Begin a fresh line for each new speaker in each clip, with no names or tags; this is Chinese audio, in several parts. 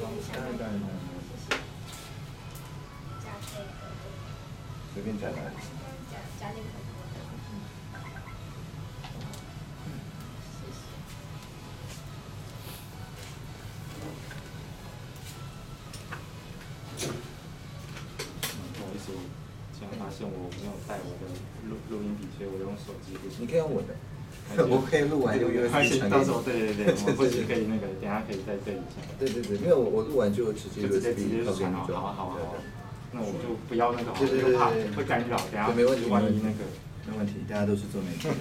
当然。
加这个。
随便加哪里。
加那个。
不好意思，我现在发现我没有带我的录音笔，所以我用手机录。
你可以用我的。我可以录完就 USB 传给你。
到时候对，或许可以那个，等下可以再对一下。
对，因为我录完就直接 USB
就
传给你就
好。那我就不要那个，
对，
就怕会干扰，等下
没问题，
万一那个
没问题，大家都是做媒体。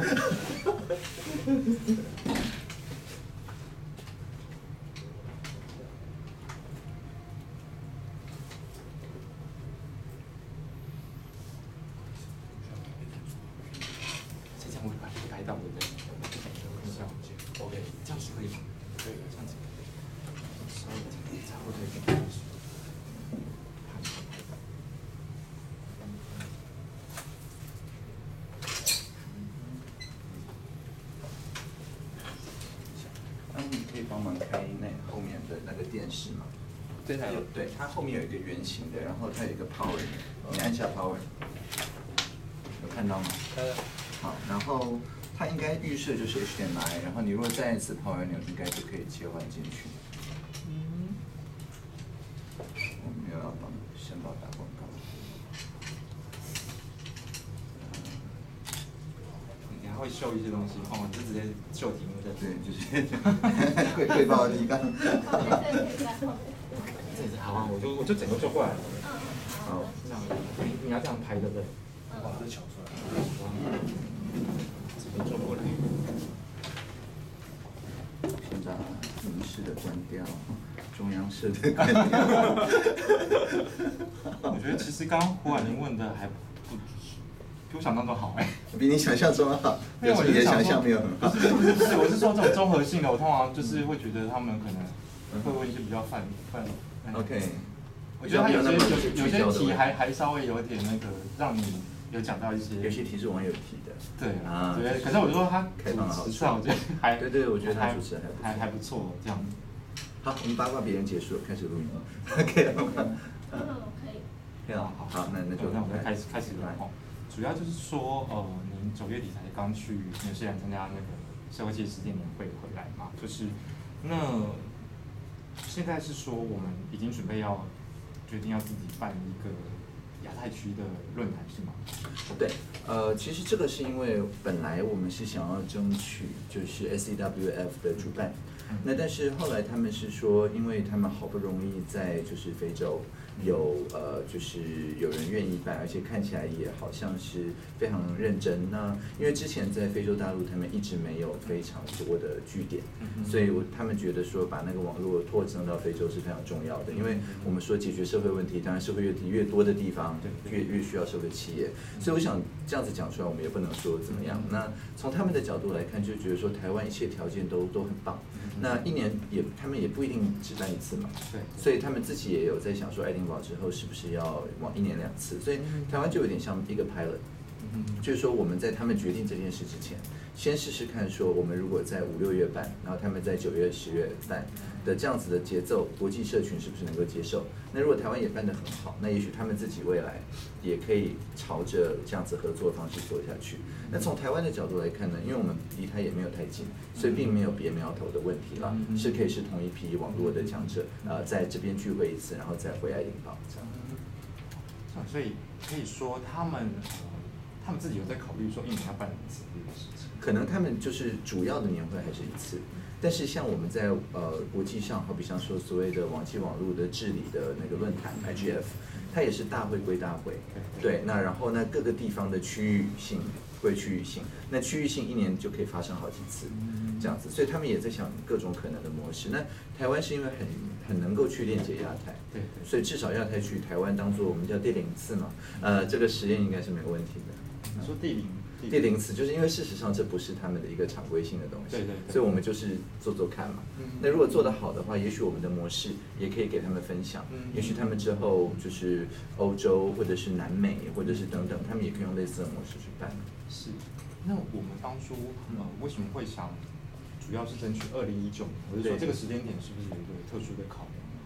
这样会拍到对不对？看一下，OK， 这样是可以吗？可以，这样子。稍微差不多一点。
你可以帮忙开那后面的那个电视吗？
这台有，
对，它后面有一个圆形的，然后它有一个 power， 你按下 power， 有看到吗？好，然后它应该预设就是 HDMI， 然后你如果再一次 power 钮，应该就可以切换进去。我没有要帮申报打广告。
你还会秀一些东西哦，你就直接秀题目在。
对，就是汇报提纲。
好啊，我就整个就过来了。
好，
这样你要这样拍对不对？
把这抢出来。
整个做过来。
先把民视的关掉，中央社的关掉。
我觉得其实刚刚胡婉玲问的还比我想象中好
比你想象中好，就是你的想象没有很好。
不是，我是说这种综合性的，我通常就是会觉得他们可能会问一些比较泛。
OK。
我觉得他有些题还稍微有点那个，让你有讲到一些。
有些题是网友提的。
对啊。对，可是我就说他主持上，我觉得还。
对，我觉得他主持
还不错，这样。
好，我们八卦别人结束了，开始录音了。可以了吗？
可以。
可以了，好，那就
我们开始来哦。主要就是说，您9月底才刚去纽西兰参加那个社会企业实践年会回来嘛，就是那现在是说我们已经准备要决定要自己办一个亚太区的论坛是吗？
对，其实这个是因为本来我们是想要争取就是 SEWF 的主办，那但是后来他们是说，因为他们好不容易在就是非洲有就是有人愿意办，而且看起来也好像是非常认真。那因为之前在非洲大陆他们一直没有非常多的据点，所以他们觉得说把那个网络扩张到非洲是非常重要的。因为我们说解决社会问题，当然社会问题越多的地方越需要社会企业。所以我想这样子讲出来，我们也不能说怎么样。那从他们的角度来看，就觉得说台湾一切条件都很棒。那一年他们也不一定只办一次嘛，
对，
所以他们自己也有在想说，爱丁堡之后是不是要往1年2次？所以台湾就有点像一个 pilot，就是说我们在他们决定这件事之前，先试试看说我们如果在5、6月办，然后他们在9月、10月办的这样子的节奏，国际社群是不是能够接受？那如果台湾也办得很好，那也许他们自己未来也可以朝着这样子合作的方式做下去。那从台湾的角度来看呢，因为我们离它也没有太近，所以并没有别苗头的问题了，是可以是同一批网络的讲者，在这边聚会一次，然后再回爱丁堡这样。
所以可以说他们自己有在考虑说1年要办1次这个事情。
可能他们就是主要的年会还是1次。但是像我们在国际上，好比像说所谓的网际网络的治理的那个论坛 IGF， 它也是大会归大会，对，那然后呢各个地方的区域性归区域性，那区域性1年就可以发生好几次，这样子，所以他们也在想各种可能的模式。那台湾是因为很能够去链接亚太，
对，
所以至少亚太区台湾当做我们叫第0次嘛，这个实验应该是没有问题的。
你说第
0次，就是因为事实上这不是他们的一个常规性的东西，
对，
所以我们就是做做看嘛。那如果做得好的话，也许我们的模式也可以给他们分享，也许他们之后就是欧洲或者是南美或者是等等，他们也可以用类似的模式去办。
是，那我们当初为什么会想，主要是争取2019年？我是说这个时间点是不是有一个特殊的考量？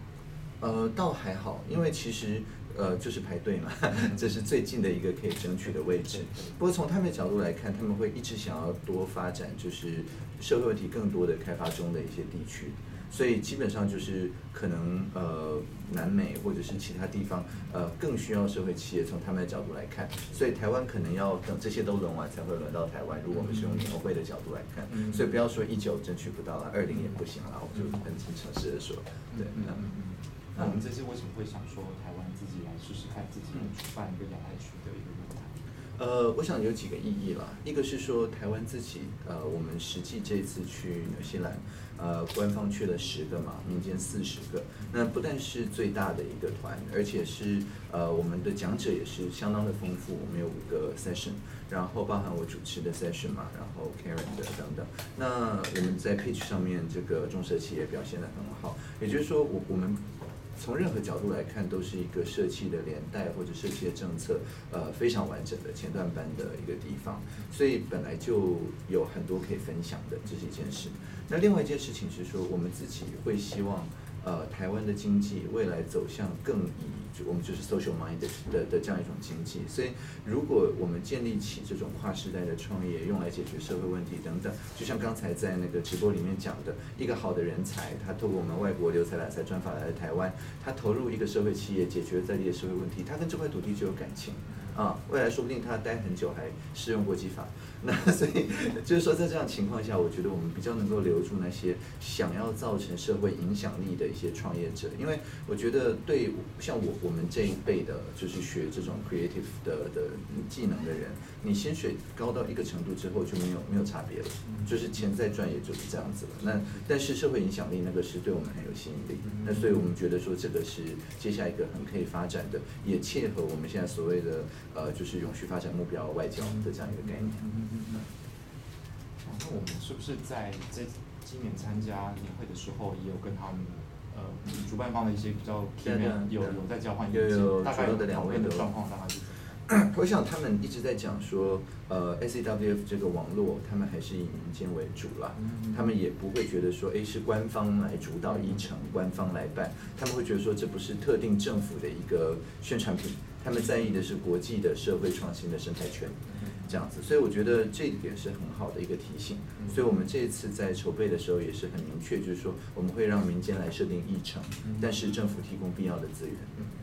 倒还好，因为其实就是排队嘛，这是最近的一个可以争取的位置。不过从他们的角度来看，他们会一直想要多发展，就是社会问题更多的开发中的一些地区。所以基本上就是可能南美或者是其他地方更需要社会企业从他们的角度来看，所以台湾可能要等这些都轮完才会轮到台湾。如果我们是用年会的角度来看，所以不要说19争取不到了，20也不行了，我就很诚实的说，对。
那我们这次为什么会想说台湾自己来试试看自己主办一个亚太区的一个论坛？
我想有几个意义啦，一个是说台湾自己，我们实际这次去纽西兰，官方去了10个嘛，民间40个，那不但是最大的一个团，而且是我们的讲者也是相当的丰富，我们有5个 session， 然后包含我主持的 session 嘛，然后 Karen 的等等，那我们在 pitch 上面这个中社企业表现得很好，也就是说我们从任何角度来看，都是一个社企的连带或者社企的政策，非常完整的前段班的一个地方，所以本来就有很多可以分享的，这是一件事。那另外一件事情是说，我们自己会希望，台湾的经济未来走向更我们就是 social minded 的这样一种经济，所以如果我们建立起这种跨世代的创业，用来解决社会问题等等，就像刚才在那个直播里面讲的，一个好的人才，他透过我们外国留才来才专法来台湾，他投入一个社会企业，解决在地的社会问题，他跟这块土地就有感情。未来说不定他待很久还适用国际法，那所以就是说在这样情况下，我觉得我们比较能够留住那些想要造成社会影响力的一些创业者，因为我觉得对像我们这一辈的，就是学这种 creative 的技能的人，你薪水高到一个程度之后就没有差别了，就是钱再赚也就是这样子了。那但是社会影响力那个是对我们很有吸引力，那所以我们觉得说这个是接下来一个很可以发展的，也切合我们现在所谓的就是永续发展目标外交的这样一个概念。
那我们是不是在今年参加年会的时候，也有跟他们主办方的一些比较 key man 有在交换意见，大概讨论的状况大概是怎么样？
我想他们一直在讲说，SAWF 这个网络，他们还是以民间为主啦。他们也不会觉得说，是官方来主导议程，官方来办。他们会觉得说，这不是特定政府的一个宣传品，他们在意的是国际的社会创新的生态圈，这样子。所以我觉得这一点是很好的一个提醒。所以我们这一次在筹备的时候也是很明确，就是说我们会让民间来设定议程，但是政府提供必要的资源。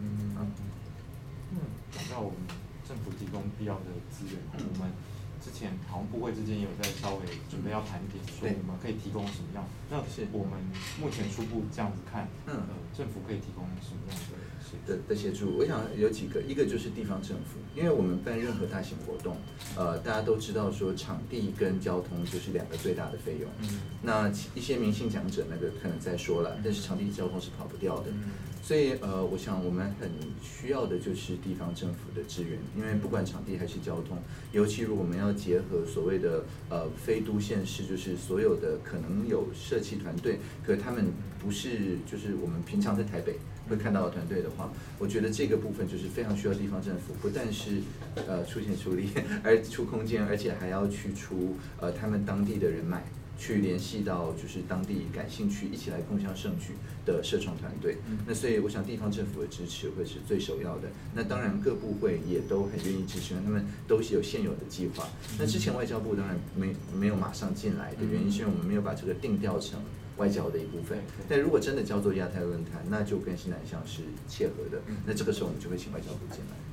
讲到我们政府提供必要的资源，我们之前好像部会之间也有在稍微准备要盘点，说我们可以提供什么样。那我们目前初步这样子看，政府可以提供什么样的
协助？我想有几个，一个就是地方政府，因为我们办任何大型活动，大家都知道说场地跟交通就是2个最大的费用。那一些明星讲者那个可能再说了，但是场地交通是跑不掉的。所以我想我们很需要的就是地方政府的支援，因为不管场地还是交通，尤其如果我们要结合所谓的非都县市，就是所有的可能有社企团队，可他们不是就是我们平常在台北会看到的团队的话，我觉得这个部分就是非常需要地方政府，不但是出钱出力，而出空间，而且还要去出他们当地的人脉。去联系到就是当地感兴趣一起来共襄盛举的社创团队，那所以我想地方政府的支持会是最首要的。那当然各部会也都很愿意支持，他们都是有现有的计划。那之前外交部当然没有马上进来的原因，是因为我们没有把这个定调成外交的一部分。但如果真的叫做亚太论坛，那就跟新南向是切合的。那这个时候我们就会请外交部进来。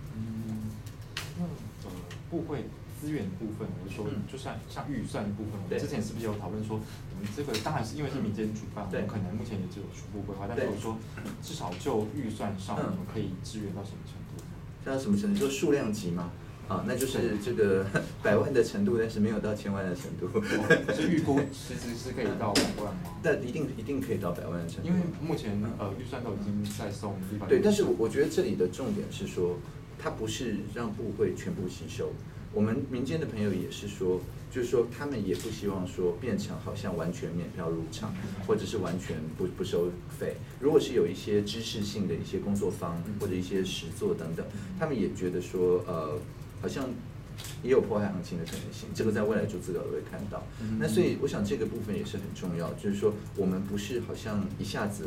部会资源部分，我就说，就像预算的部分，我们之前是不是有讨论说，我们这个当然是因为是民间主办，我们可能目前也只有初步规划，但是我说至少就预算上，我们可以支援到什么程度？
到什么程度？就数量级吗？那就是这个100万的程度，但是没有到1000万的程度。
是预估其实是可以到100万吗？
但一定可以到100万的程度。
因为目前预算都已经在送地方。
对，但是我觉得这里的重点是说，它不是让部会全部吸收。我们民间的朋友也是说，就是说他们也不希望说变成好像完全免票入场，或者是完全不收费。如果是有一些知识性的一些工作坊或者一些实作等等，他们也觉得说好像也有破坏行情的可能性，这个在未来做资料都会看到。那所以我想这个部分也是很重要，就是说我们不是好像一下子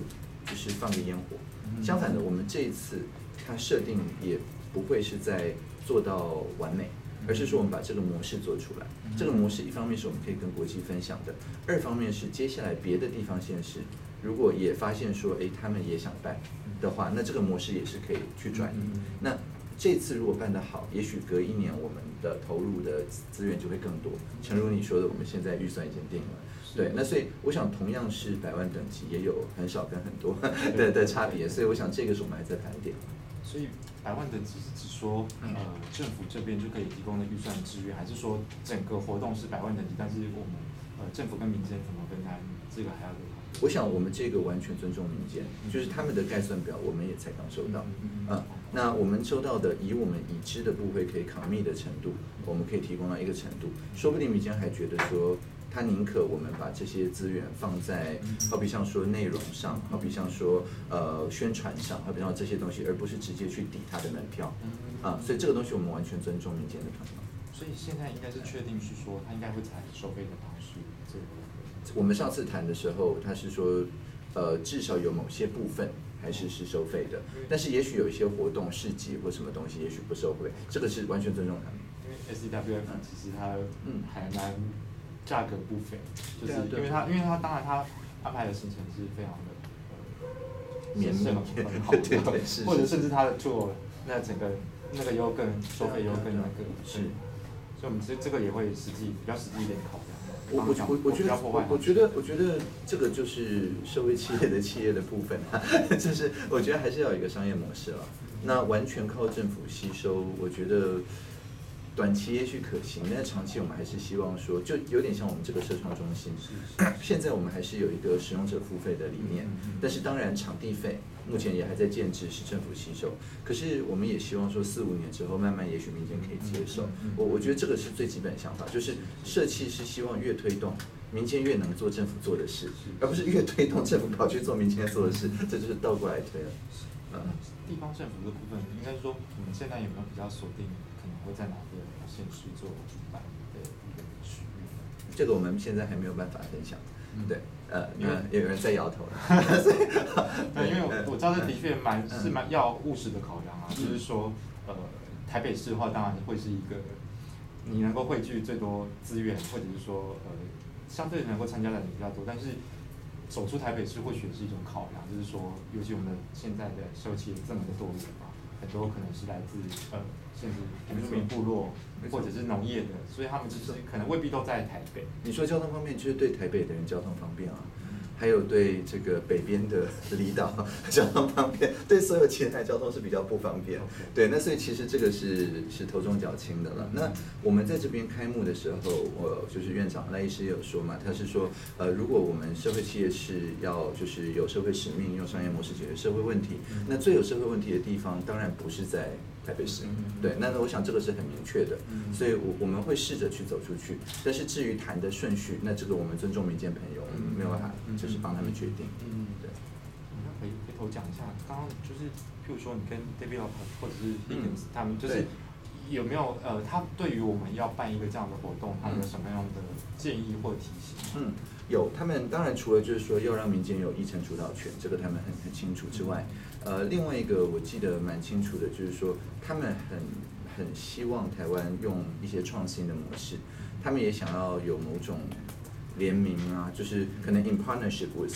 就是放个烟火。相反的，我们这一次它设定也不会是在做到完美，而是说我们把这个模式做出来。这个模式一方面是我们可以跟国际分享的，二方面是接下来别的地方县市如果也发现说，他们也想办的话，那这个模式也是可以去转移。那这次如果办得好，也许隔1年我们的投入的资源就会更多。诚如你说的，我们现在预算已经定了。对，那所以我想同样是100万等级，也有很少跟很多的差别，所以我想这个是我们还在盘点。
所以100万等级是指说，政府这边就可以提供的预算支援，还是说整个活动是100万等级，但是我们政府跟民间怎么分担，这个还要
我想我们这个完全尊重民间，就是他们的概算表我们也才刚收到，那我们收到的以我们已知的部会可以commit的程度，我们可以提供到一个程度，说不定民间还觉得说，他宁可我们把这些资源放在，好比像说内容上，好比像说宣传上，好比像这些东西，而不是直接去抵他的门票，所以这个东西我们完全尊重民间的朋友。
所以现在应该是确定是说，他应该会采收费的方式。
我们上次谈的时候，他是说，至少有某些部分还是收费的，但是也许有一些活动、市集或什么东西，也许不收费，这个是完全尊重他们。
因为 SCWF 其实它还蛮价格不菲，就是因为它当然它安排的行程是非常的
绵密
很好
对，
或者甚至它的 tour 那整个那个又更收费又更那个
是，
所以我们这个也会比较实际一点考量。
我觉得这个就是社会企业的部分就是我觉得还是要有一个商业模式了。那完全靠政府吸收，我觉得短期也许可行，但是长期我们还是希望说，就有点像我们这个社创中心，现在我们还是有一个使用者付费的理念，但是当然场地费目前也还在建制，是政府吸收。可是我们也希望说4、5年之后，慢慢也许民间可以接受。我觉得这个是最基本的想法，就是社企是希望越推动民间越能做政府做的事，而不是越推动政府跑去做民间做的事，这就是倒过来推了。
地方政府这部分，应该说我们现在有没有比较锁定，可能会在哪个县市做主办的一个区域？
这个我们现在还没有办法分享。对，因为有人在摇头了。
对，因为我知道这的确是蛮要务实的考量啊，就是说，台北市的话，当然会是一个你能够汇聚最多资源，或者是说相对能够参加的人比较多，但是走出台北市或许是一种考量，就是说，尤其我们现在的社会企业这么的多元嘛，很多可能是来自甚至原住民部落或者是农业的，所以他们其实可能未必都在台北。
你说交通方面，就是对台北的人交通方便啊，还有对这个北边的离岛交通方便，对所有其他交通是比较不方便。对，那所以其实这个是头重脚轻的了。那我们在这边开幕的时候，就是院长赖医师也有说嘛，他是说，如果我们社会企业是要就是有社会使命，用商业模式解决社会问题，那最有社会问题的地方，当然不是在台北市，对，那我想这个是很明确的，所以我们会试着去走出去，但是至于谈的顺序，那这个我们尊重民间朋友，我们没有办法就是帮他们决定，对。
那可以回头讲一下，刚刚就是譬如说你跟 David 或者是 Higgins 他们，就是有没有他对于我们要办一个这样的活动，他们有什么样的建议或提醒？
有，他们当然除了就是说要让民间有议程主导权，这个他们很清楚之外，另外一个我记得蛮清楚的，就是说他们很希望台湾用一些创新的模式，他们也想要有某种联名啊，就是可能 in partnership with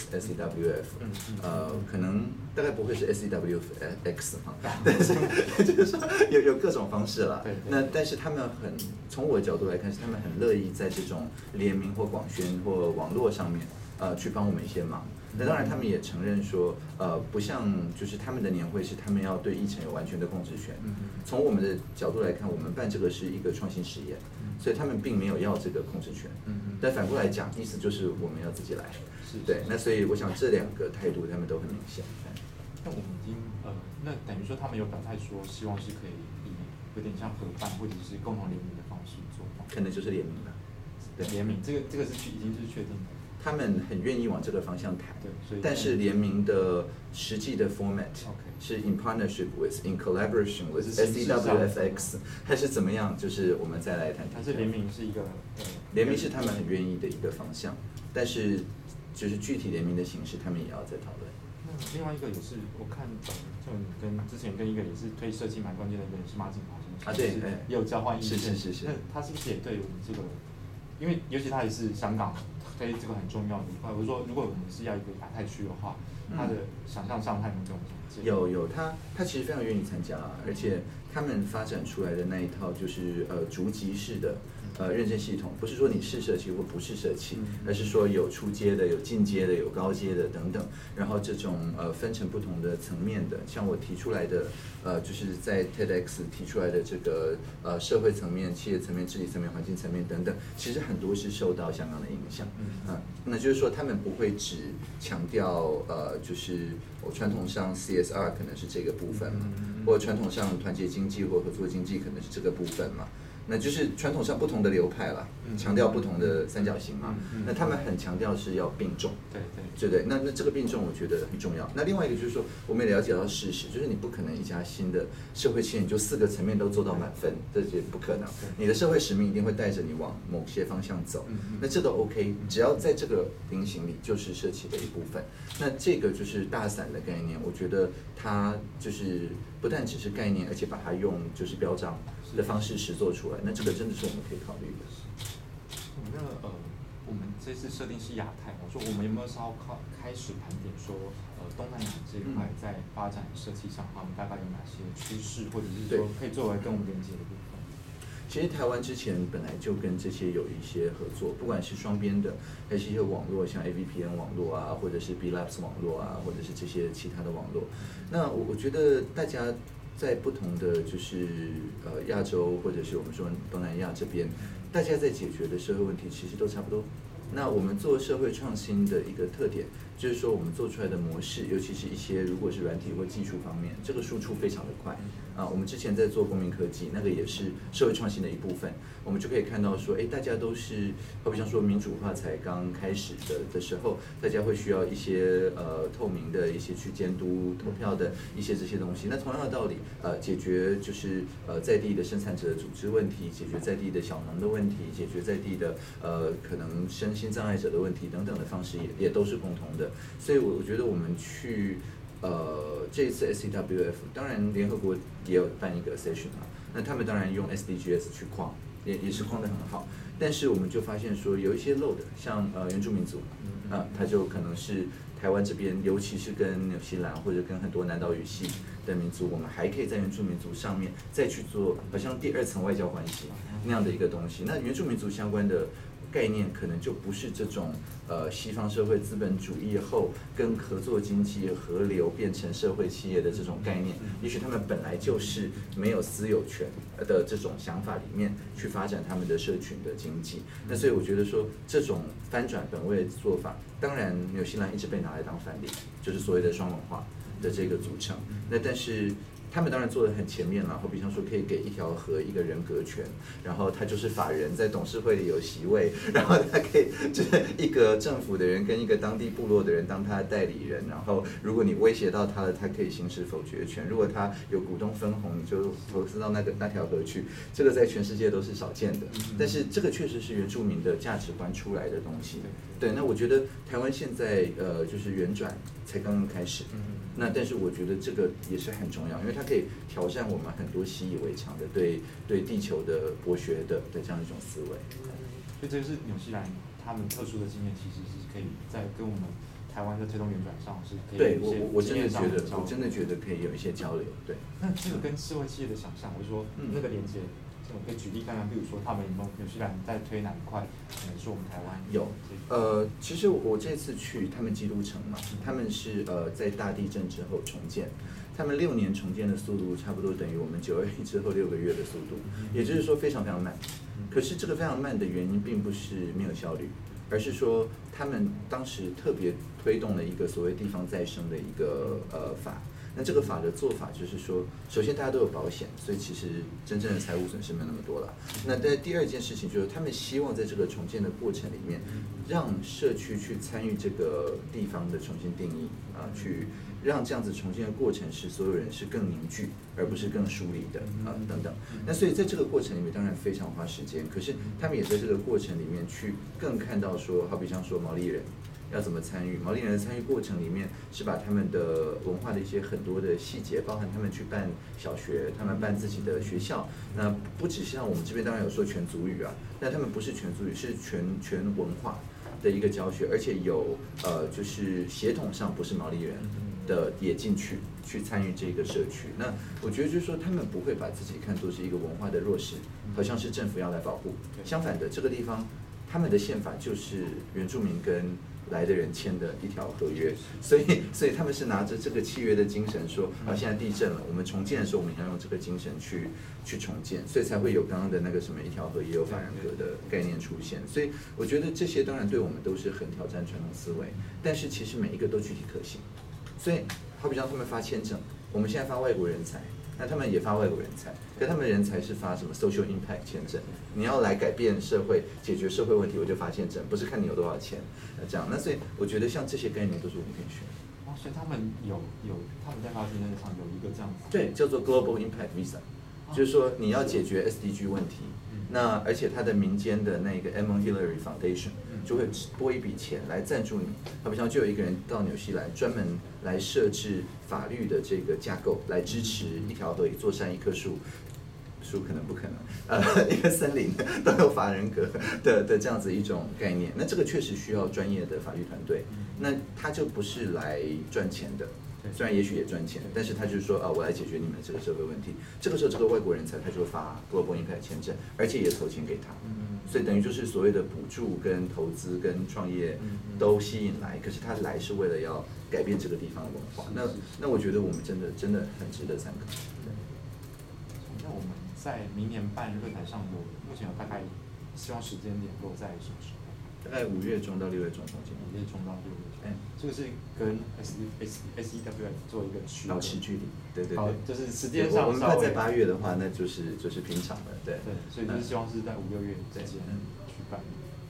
SCWF，可能大概不会是 SCWF-X 哈，但是就是说有各种方式啦。那但是他们从我的角度来看，是他们很乐意在这种联名或广宣或网络上面去帮我们一些忙。那当然，他们也承认说，不像就是他们的年会是他们要对议程有完全的控制权。从我们的角度来看，我们办这个是一个创新实验，所以他们并没有要这个控制权。但反过来讲，意思就是我们要自己来。对，那所以我想这两个态度他们都很明显。
那我们已经那等于说他们有表态说，希望是可以以有点像合办或者是共同联名的方式做。
可能就是联名了。
对，联名这个是已经是确定的。
他们很愿意往这个方向谈，
对，
但是联名的实际的 format 是 in partnership with, in collaboration with SCWF-X 还是怎么样？就是我们再来谈。
但是联名是一个
联名是他们很愿意的一个方向，但是就是具体联名的形式，他们也要再讨论。
那另外一个也是我看就你之前跟一个也是推设计蛮关键的一个人是马景华先生
对，
也有交换意见。
是。
那他是不是也对我们这个，因为尤其他也是香港推这个很重要的一块。我说，如果我们是要一个亚太区的话，他的想象上他有没有这种建议？
有，他其实非常愿意参加，而且他们发展出来的那一套就是逐级式的认证系统，不是说你是社企或不是社企，而是说有初阶的、有进阶的、有高阶的等等，然后这种分成不同的层面的，像我提出来的就是在 TEDx 提出来的这个社会层面、企业层面、治理层面、环境层面等等，其实很多是受到香港的影响，那就是说他们不会只强调就是我传统上 CSR 可能是这个部分嘛，或传统上团结经济或合作经济可能是这个部分嘛。那就是传统上不同的流派啦，强调不同的三角形嘛。那他们很强调是要并重，对。那这个并重我觉得很重要。那另外一个就是说，我们也了解到事实，就是你不可能一家新的社会企业你就4个层面都做到满分，这也不可能。你的社会使命一定会带着你往某些方向走，那这都 OK， 只要在这个菱形里就是社企的一部分。那这个就是大伞的概念，我觉得它就是不但只是概念，而且把它用就是标章的方式实做出来，那这个真的是我们可以考虑的。
我们这次设定是亚太，我说我们有没有稍开始盘点说，东南亚这一块在发展设计上，他们大概有哪些趋势，或者是说可以作为跟我们连接的部分？
其实台湾之前本来就跟这些有一些合作，不管是双边的，还是一些网络，像 AVPN 网络啊，或者是 B-Labs 网络啊，或者是这些其他的网络。那我觉得大家在不同的就是亚洲或者是我们说东南亚这边，大家在解决的社会问题其实都差不多。那我们做社会创新的一个特点，就是说我们做出来的模式，尤其是一些如果是软体或技术方面，这个输出非常的快啊。我们之前在做公民科技，那个也是社会创新的一部分。我们就可以看到说，大家都是，好比像说民主化才刚开始的时候，大家会需要一些透明的一些去监督投票的一些这些东西。那同样的道理，解决就是在地的生产者的组织问题，解决在地的小农的问题，解决在地的可能身心障碍者的问题等等的方式也都是共同的。所以我觉得我们去这一次 SCWF， 当然联合国也有办一个 session 嘛，那他们当然用 SDGs 去框，也是框得很好。但是我们就发现说有一些漏的，像原住民族它就可能是台湾这边，尤其是跟纽西兰或者跟很多南岛语系的民族，我们还可以在原住民族上面再去做好像第2层外交关系那样的一个东西。那原住民族相关的概念可能就不是这种西方社会资本主义后跟合作经济合流变成社会企业的这种概念，也许他们本来就是没有私有权的这种想法里面去发展他们的社群的经济。那所以我觉得说这种翻转本位的做法，当然纽西兰一直被拿来当范例，就是所谓的双文化的这个组成。那但是他们当然做得很前面了，好比方说可以给一条河一个人格权，然后他就是法人，在董事会里有席位，然后他可以就是一个政府的人跟一个当地部落的人当他的代理人，然后如果你威胁到他了，他可以行使否决权。如果他有股东分红，你就投资到那条河去，这个在全世界都是少见的。但是这个确实是原住民的价值观出来的东西。对，那我觉得台湾现在就是原转才刚刚开始。那但是我觉得这个也是很重要，因为它可以挑战我们很多习以为常的对地球的剥削的这样一种思维。
所以这个是纽西兰他们特殊的经验，其实是可以在跟我们台湾在推动原转上是可以有一些经验上的交流。
我真的觉得可以有一些交流。对。
那这个跟社会企业的想象，我就说那个连接。可以举例看看，比如说他们纽西兰在推哪一块，可能是我们台湾
有。其实我这次去他们基督城嘛，他们是在大地震之后重建，他们6年重建的速度差不多等于我们921之后6个月的速度，也就是说非常非常慢。可是这个非常慢的原因并不是没有效率，而是说他们当时特别推动了一个所谓地方再生的一个法。那这个法的做法就是说，首先大家都有保险，所以其实真正的财务损失没有那么多了。那在第2件事情就是，他们希望在这个重建的过程里面，让社区去参与这个地方的重新定义去让这样子重建的过程是所有人是更凝聚，而不是更疏离的等等。那所以在这个过程里面，当然非常花时间，可是他们也在这个过程里面去更看到说，好比像说毛利人。 要怎么参与。毛利人的参与过程里面是把他们的文化的一些很多的细节，包含他们去办小学，他们办自己的学校。那不只像我们这边当然有说全族语啊，但他们不是全族语，是全文化的一个教学，而且有就是血统上不是毛利人的也进去参与这个社区。那我觉得就是说，他们不会把自己看作是一个文化的弱势，好像是政府要来保护。相反的，这个地方他们的宪法就是原住民跟来的人签的一条合约，所以他们是拿着这个契约的精神说，现在地震了，我们重建的时候，我们要用这个精神去重建，所以才会有刚刚的那个什么一条河也有法人格的概念出现。所以我觉得这些当然对我们都是很挑战传统思维，但是其实每一个都具体可行。所以好比像他们发签证，我们现在发外国人才，那他们也发外国人才，可他们人才是发什么 social impact 签证，你要来改变社会、解决社会问题，我就发签证，不是看你有多少钱，这样。那所以我觉得像这些概念都是我们可以学。
所以他们他们在发签证上有一个这样子，
对，叫做 global impact visa，就是说你要解决 SDG 问题，那而且它的民间的那个 Edmund Hillary Foundation 就会拨一笔钱来赞助你。好比像就有一个人到纽西兰专门来设置法律的这个架构，来支持一条河、一座山、一棵树。树可能不可能，一个森林都有法人格的这样子一种概念。那这个确实需要专业的法律团队，那他就不是来赚钱的。虽然也许也赚钱，但是他就是说我来解决你们这个社会问题。这个时候，这个外国人才他就发 Global Impact 签证，而且也投钱给他，所以等于就是所谓的补助跟投资跟创业都吸引来。可是他来是为了要改变这个地方的文化。那我觉得我们真的很值得参考。
那我们在明年办论坛上目前有大概希望时间点落在什么时候？
大概5月中到6月中中间。
5月中到6月中。这个是跟 SEWF 做一个
保持距离，对。
就是时间上。
我们怕在8月的话，那就是平常的，对。
对，所以就是希望是在5、6月之间举办。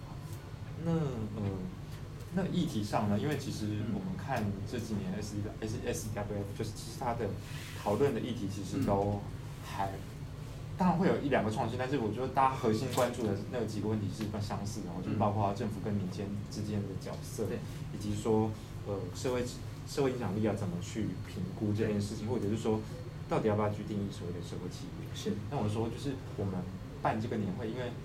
那议题上呢？因为其实我们看这几年 SEWF 就是其实它的讨论的议题其实都当然会有1、2个创新，但是我觉得大家核心关注的那几个问题是蛮相似的，就是包括政府跟民间之间的角色，以及说社会影响力要怎么去评估这件事情，或者是说到底要不要去定义所谓的社会企业。
是。
那我说就是我们办这个年会，因为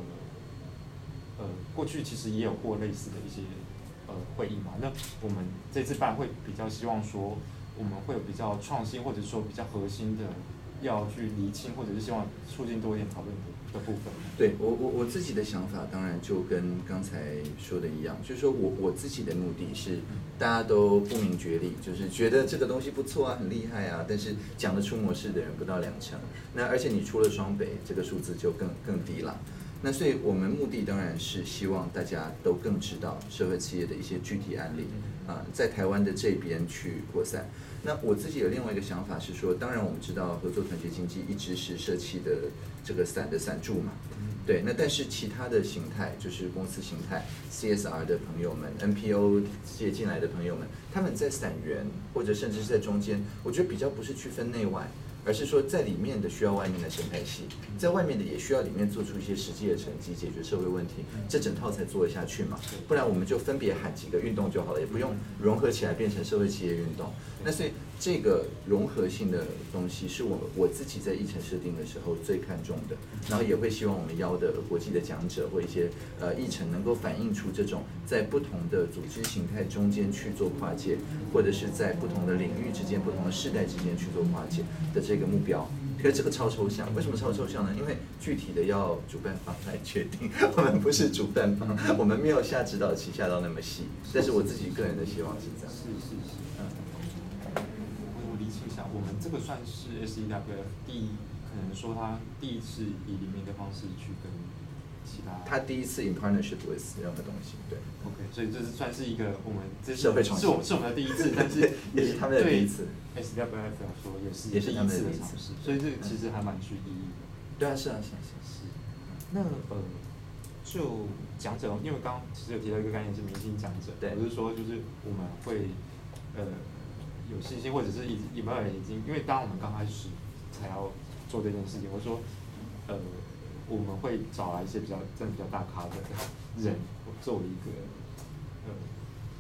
过去其实也有过类似的一些会议嘛，那我们这次办会比较希望说我们会有比较创新，或者说比较核心的。要去厘清，或者是希望促进多一点讨论的部分。
对我自己的想法，当然就跟刚才说的一样，就是说我自己的目的是，大家都不明觉厉，就是觉得这个东西不错啊，很厉害啊，但是讲得出模式的人不到2成，那而且你出了双北，这个数字就更低了。那所以我们目的当然是希望大家都更知道社会企业的一些具体案例在台湾的这边去扩散。那我自己有另外一个想法是说，当然我们知道合作团结经济一直是社企的这个伞柱嘛，对。那但是其他的形态，就是公司形态 CSR 的朋友们 ，NPO 接进来的朋友们，他们在伞源或者甚至是在中间，我觉得比较不是区分内外。而是说，在里面的需要外面的生态系，在外面的也需要里面做出一些实际的成绩，解决社会问题，这整套才做得下去嘛。不然我们就分别喊几个运动就好了，也不用融合起来变成社会企业运动。那所以这个融合性的东西是我自己在议程设定的时候最看重的，然后也会希望我们邀的国际的讲者或一些议程能够反映出这种在不同的组织形态中间去做跨界，或者是在不同的领域之间、不同的世代之间去做跨界的这个目标。可是这个超抽象，为什么超抽象呢？因为具体的要主办方来决定，我们不是主办方，我们没有下指导棋下到那么细。但是我自己个人的希望是这样。
是。我理清一下，我们这个算是 SEWF 可能说他第一次以联名的方式去跟其他
第一次 in partnership with 任何东西，对。
OK， 所以这是算是一个我们
社会创新，
是我们的第一次，但是
也是他们的第一次。
SEWF 来说也是
他们的第一次
尝试，所以这个其实还蛮具意义的。
对啊，是。
那就讲者，因为刚刚其实有提到一个概念是明星讲者，我是说就是我们会有信心，或者是有没有人已经，因为当我们刚开始才要做这件事情，我说我们会找来一些真的比较大咖的人作为一个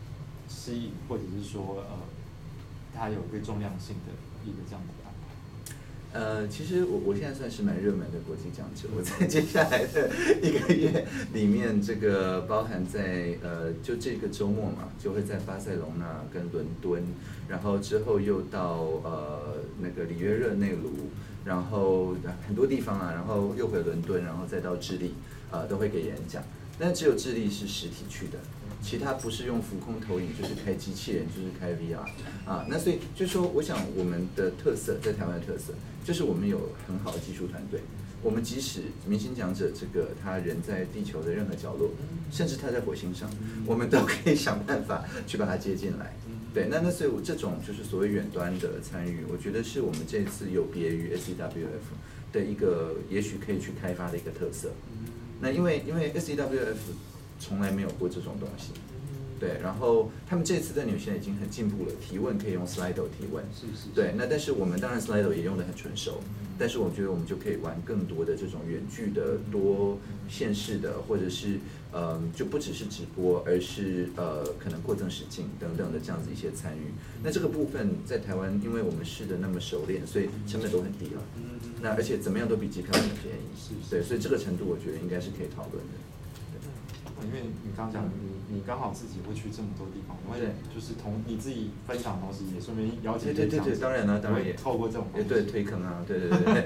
吸引，或者是说它有一个重量性的一个这样子的安排？
其实我现在算是蛮热门的国际讲者，我在接下来的1个月里面，这个包含在就这个周末嘛，就会在巴塞隆纳跟伦敦，然后之后又到那个里约热内卢，然后很多地方啊，然后又回伦敦，然后再到智利，都会给演讲。但只有智利是实体去的，其他不是用浮空投影，就是开机器人，就是开 VR 啊。那所以就是说，我想我们的特色在台湾的特色，就是我们有很好的技术团队。我们即使明星讲者这个他人在地球的任何角落，甚至他在火星上，我们都可以想办法去把他接进来。对，那所以我这种就是所谓远端的参与，我觉得是我们这次有别于 SEWF 的一个也许可以去开发的一个特色。那因为 SEWF 从来没有过这种东西，对，然后他们这次在纽西兰已经很进步了，提问可以用 Slido 提问，对，那但是我们当然 Slido 也用得很纯熟，但是我觉得我们就可以玩更多的这种远距的多线式的，或者是就不只是直播，而是可能扩增实境等等的这样子一些参与。那这个部分在台湾，因为我们试的那么熟练，所以成本都很低了。那而且怎么样都比机票很便宜，对，所以这个程度我觉得应该是可以讨论的。
因为你刚刚讲，你刚好自己会去这么多地方，因为就是你自己分享的同时，也顺便邀请
对，当然了，当然也
透过这种
对推坑啊，对。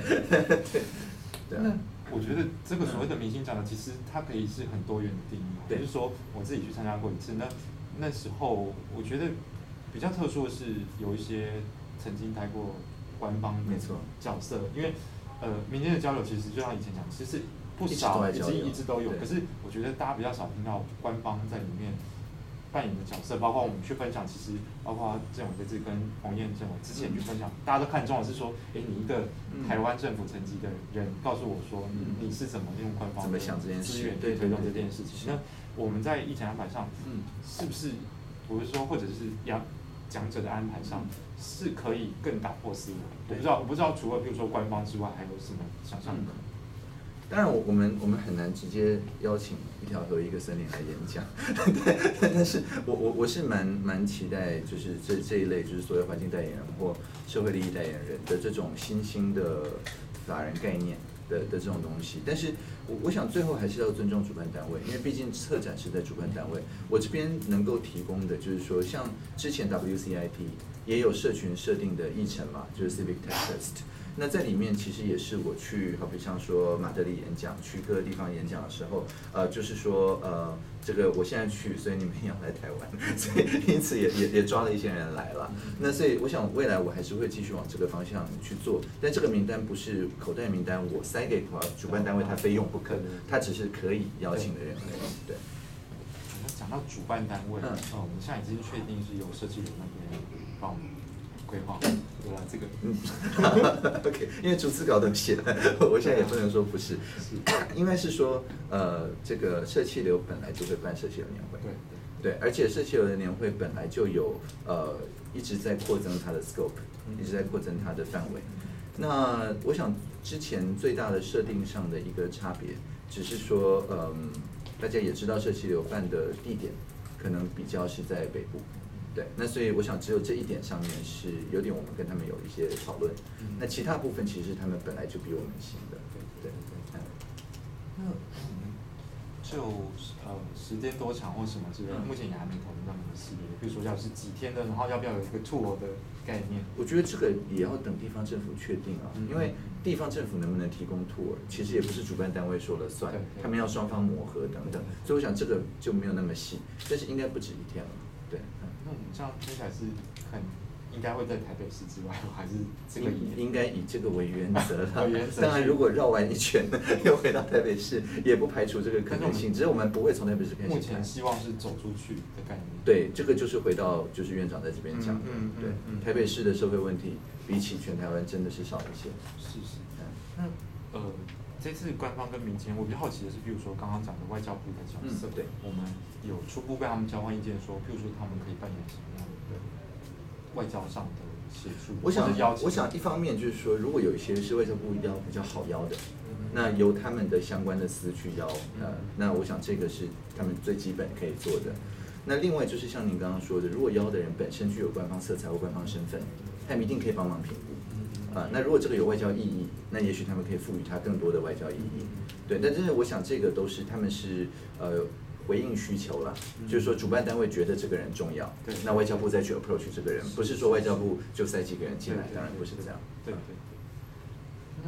那我觉得这个所谓的明星讲的，其实它可以是很多元的定义。就是说我自己去参加过一次，那时候我觉得比较特殊的是有一些曾经待过官方的角色，因为民间的交流其实就像以前讲，其实不少已经一直都有，可是我觉得大家比较少听到官方在里面扮演的角色，包括我们去分享，其实包括郑伟这次跟洪燕郑伟之前去分享，大家都看中的是说，你一个台湾政府层级的人告诉我说，你是怎么用官方的资源去推动这件事情？那我们在议程安排上，是不是我是说，或者是讲者的安排上，是可以更打破思维？我不知道除了比如说官方之外，还有什么想象的可能？
当然我们很难直接邀请一条河一个森林来演讲，对，但是我是蛮期待，就是这一类就是所谓环境代言人或社会利益代言人的这种新兴的法人概念的这种东西，但是我想最后还是要尊重主办单位，因为毕竟策展是在主办单位，我这边能够提供的就是说，像之前 WCIT 也有社群设定的议程嘛，就是 Civic Tech Test。那在里面其实也是我去，好比像说马德里演讲，去各个地方演讲的时候，就是说这个我现在去，所以你们也要来台湾，所以因此也抓了一些人来了。那所以我想未来我还是会继续往这个方向去做，但这个名单不是口袋名单，我塞给主办单位，他非用不可，他只是可以邀请的人而已。对。
讲到主办单位，我们现在已经确定是由设计人那边帮我们规划，对吧？这个
OK， 因为逐字稿都写了，我现在也不能说不是，应该是说这个社企流本来就会办社企流年会，对，而且社企流的年会本来就有一直在扩增它的 scope， 一直在扩增它的范围。那我想之前最大的设定上的一个差别，只是说大家也知道社企流办的地点可能比较是在北部。对，那所以我想只有这一点上面是有点我们跟他们有一些讨论，那其他部分其实他们本来就比我们新的，对。
那就时间多长或什么之类的，目前也还没讨论到那么细节，比如说要是几天的，然后要不要有一个 tour 的概念？
我觉得这个也要等地方政府确定啊，因为地方政府能不能提供 tour， 其实也不是主办单位说了算，他们要双方磨合等等，所以我想这个就没有那么细，但是应该不止一天了，对。
那我们这样听起来是应该会在台北市之外，还是这个
应该以这个为原则了。当然，如果绕完一圈又回到台北市，也不排除这个可能性。只是我们不会从台北市开始。
目前希望是走出去的概念。
对，这个就是回到就是院长在这边讲的。对，台北市的社会问题比起全台湾真的是少一些。
是。那这次官方跟民间，我比较好奇的是，比如说刚刚讲的外交部的角色，
对，
我们有初步跟他们交换意见说，譬如说他们可以扮演什么样的外交上的协助？
我想一方面就是说，如果有一些是外交部邀比较好邀的，那由他们的相关的司去邀，那我想这个是他们最基本可以做的。 那另外就是像您刚刚说的，如果邀的人本身具有官方色彩或官方身份，他们一定可以帮忙评估。那如果这个有外交意义，那也许他们可以赋予它更多的外交意义。对，但是我想这个都是他们是回应需求啦，就是说主办单位觉得这个人重要，那外交部再去 approach 这个人，不是说外交部就塞几个人进来，当然不是这样。
对。那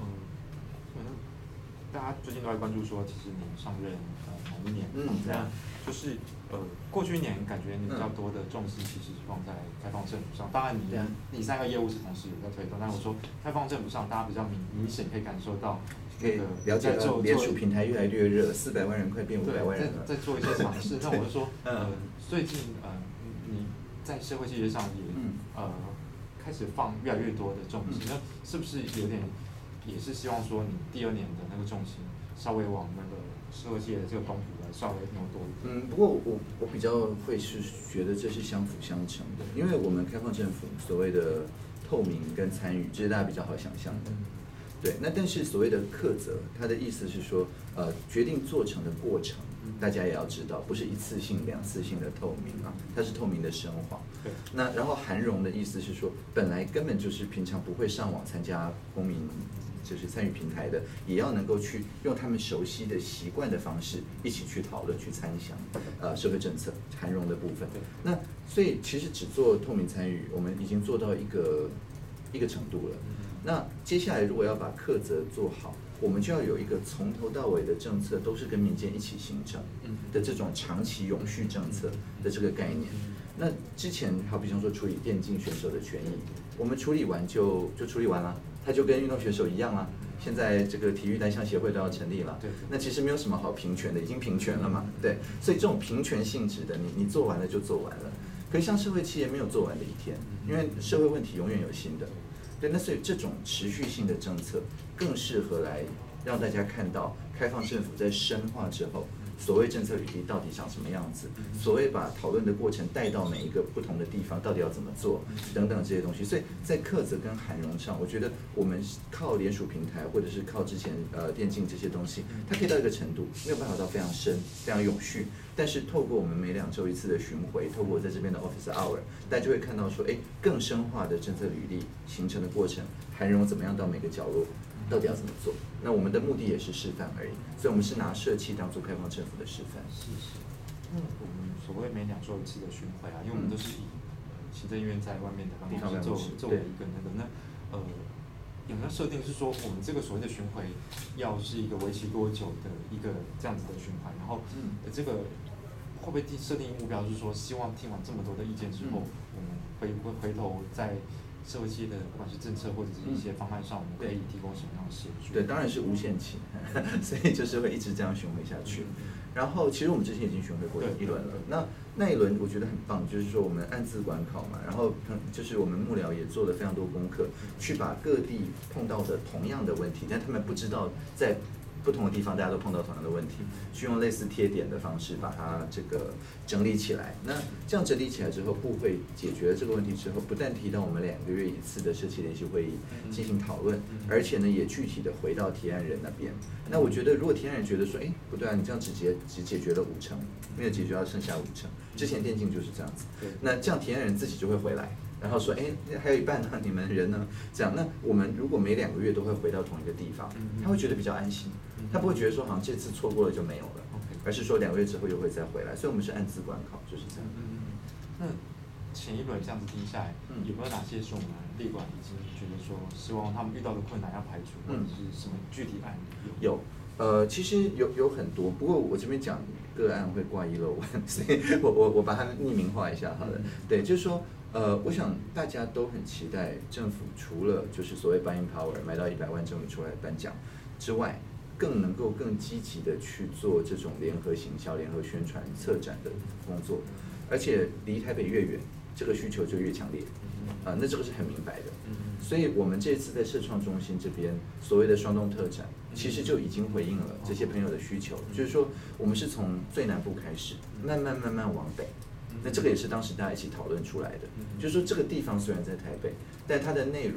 大家最近都在关注说，其实你上任某一年，那就是过去一年感觉你比较多的重视其实是放在开放政府上。当然你3个业务是同时有在推动，但我说开放政府上，大家比较明显可以感受到。
可以了解到联署平台越来越热，400万人快变500万人了。
在做一些尝试。那我就说，最近你在社会企业上也开始放越来越多的重心，那是不是有点也是希望说你第2年的那个重心稍微往那个社会企业的这个光谱来稍微挪多一点？
不过我比较会是觉得这是相辅相成的，因为我们开放政府所谓的透明跟参与，这是大家比较好想象的。对，那但是所谓的课责，它的意思是说，决定做成的过程，大家也要知道，不是一次性、2次性的透明啊，它是透明的深化。
对。
那然后涵容的意思是说，本来根本就是平常不会上网参加公民就是参与平台的，也要能够去用他们熟悉的习惯的方式，一起去讨论、去参详社会政策涵容的部分。那所以其实只做透明参与，我们已经做到一个程度了。那接下来如果要把课责做好，我们就要有一个从头到尾的政策都是跟民间一起形成的这种长期永续政策的这个概念。那之前好比像说处理电竞选手的权益，我们处理完就处理完了，它就跟运动选手一样啦。现在这个体育单项协会都要成立了，那其实没有什么好平权的，已经平权了嘛，对。所以这种平权性质的，你做完了就做完了。可是像社会企业没有做完的一天，因为社会问题永远有新的。对，那所以这种持续性的政策更适合来让大家看到开放政府在深化之后，所谓政策履历到底长什么样子，所谓把讨论的过程带到每一个不同的地方，到底要怎么做等等这些东西。所以在课责跟涵容上，我觉得我们靠联署平台或者是靠之前电竞这些东西，它可以到一个程度，没有办法到非常深、非常永续。但是透过我们每2周1次的巡回，透过在这边的 Office Hour， 大家就会看到说，更深化的政策履历形成的过程，涵容怎么样到每个角落，到底要怎么做？那我们的目的也是示范而已，所以我们是拿社企当做开放政府的示范。
是。那我们所谓每2周1次的巡回啊，因为我们都是以行政院在外面的办公室作为一个有没有设定是说我们这个所谓的巡回要是一个为期多久的一个这样子的循环？然后这个会不会设定目标，就是说希望听完这么多的意见之后，我们回头在社会企业的不管是政策或者是一些方案上，我们可以提供什么样的协助？
对，当然是无限期，所以就是会一直这样巡回下去。然后其实我们之前已经巡回过一轮了，那一轮我觉得很棒，就是说我们按字管考嘛，然后就是我们幕僚也做了非常多功课，去把各地碰到的同样的问题，但他们不知道在不同的地方大家都碰到同样的问题，去用类似贴点的方式把它这个整理起来。那这样整理起来之后，部会解决了这个问题之后，不但提到我们2个月1次的社企联席会议进行讨论，而且呢也具体的回到提案人那边。那我觉得如果提案人觉得说，不对啊，你这样只解决了5成，没有解决到剩下5成，之前电竞就是这样子，那这样提案人自己就会回来。然后说，还有一半呢，你们人呢？这样，那我们如果每2个月都会回到同一个地方，他会觉得比较安心，他不会觉得说好像这次错过了就没有了，而是说2个月之后又会再回来。所以我们是按字管考，就是这样。
那前一轮这样子听下来，有没有哪些是我们立管已经觉得说，希望他们遇到的困难要排除，或者是什么具体案例？
有，其实有很多，不过我这边讲个案会挂一漏万，所以我把它匿名化一下好了。对，就是说。我想大家都很期待政府除了就是所谓 buying power 买到100万终于出来颁奖之外，更能够更积极的去做这种联合行销、联合宣传、策展的工作，而且离台北越远，这个需求就越强烈。那这个是很明白的。所以我们这次在社创中心这边所谓的双动特展，其实就已经回应了这些朋友的需求，就是说我们是从最南部开始，慢慢往北。那这个也是当时大家一起讨论出来的，就是说这个地方虽然在台北，但它的内容、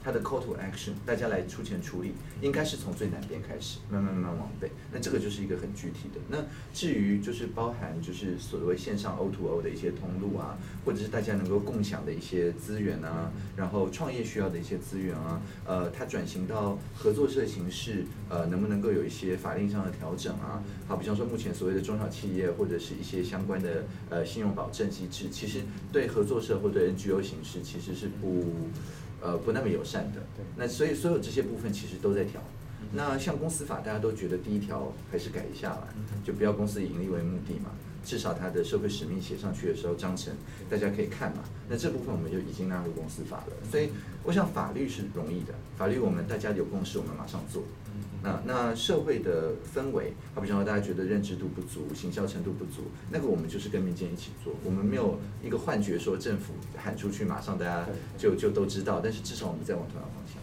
它的 call to action， 大家来出钱处理，应该是从最南边开始，慢慢往北。那这个就是一个很具体的。那至于就是包含就是所谓线上 O2O 的一些通路啊，或者是大家能够共享的一些资源啊，然后创业需要的一些资源啊，它转型到合作社形式，能不能够有一些法令上的调整啊？好，比方说目前所谓的中小企业或者是一些相关的信用保证机制，其实对合作社或对 NGO 形式其实是不那么友善的。那所以所有这些部分其实都在调。那像公司法，大家都觉得第一条还是改一下吧，就不要公司以盈利为目的嘛，至少它的社会使命写上去的时候，章程大家可以看嘛。那这部分我们就已经纳入公司法了。所以我想法律是容易的，法律我们大家有共识，我们马上做。那社会的氛围，好比说大家觉得认知度不足、行销程度不足，那个我们就是跟民间一起做，我们没有一个幻觉说政府喊出去马上大家就都知道，但是至少我们在往同样方向。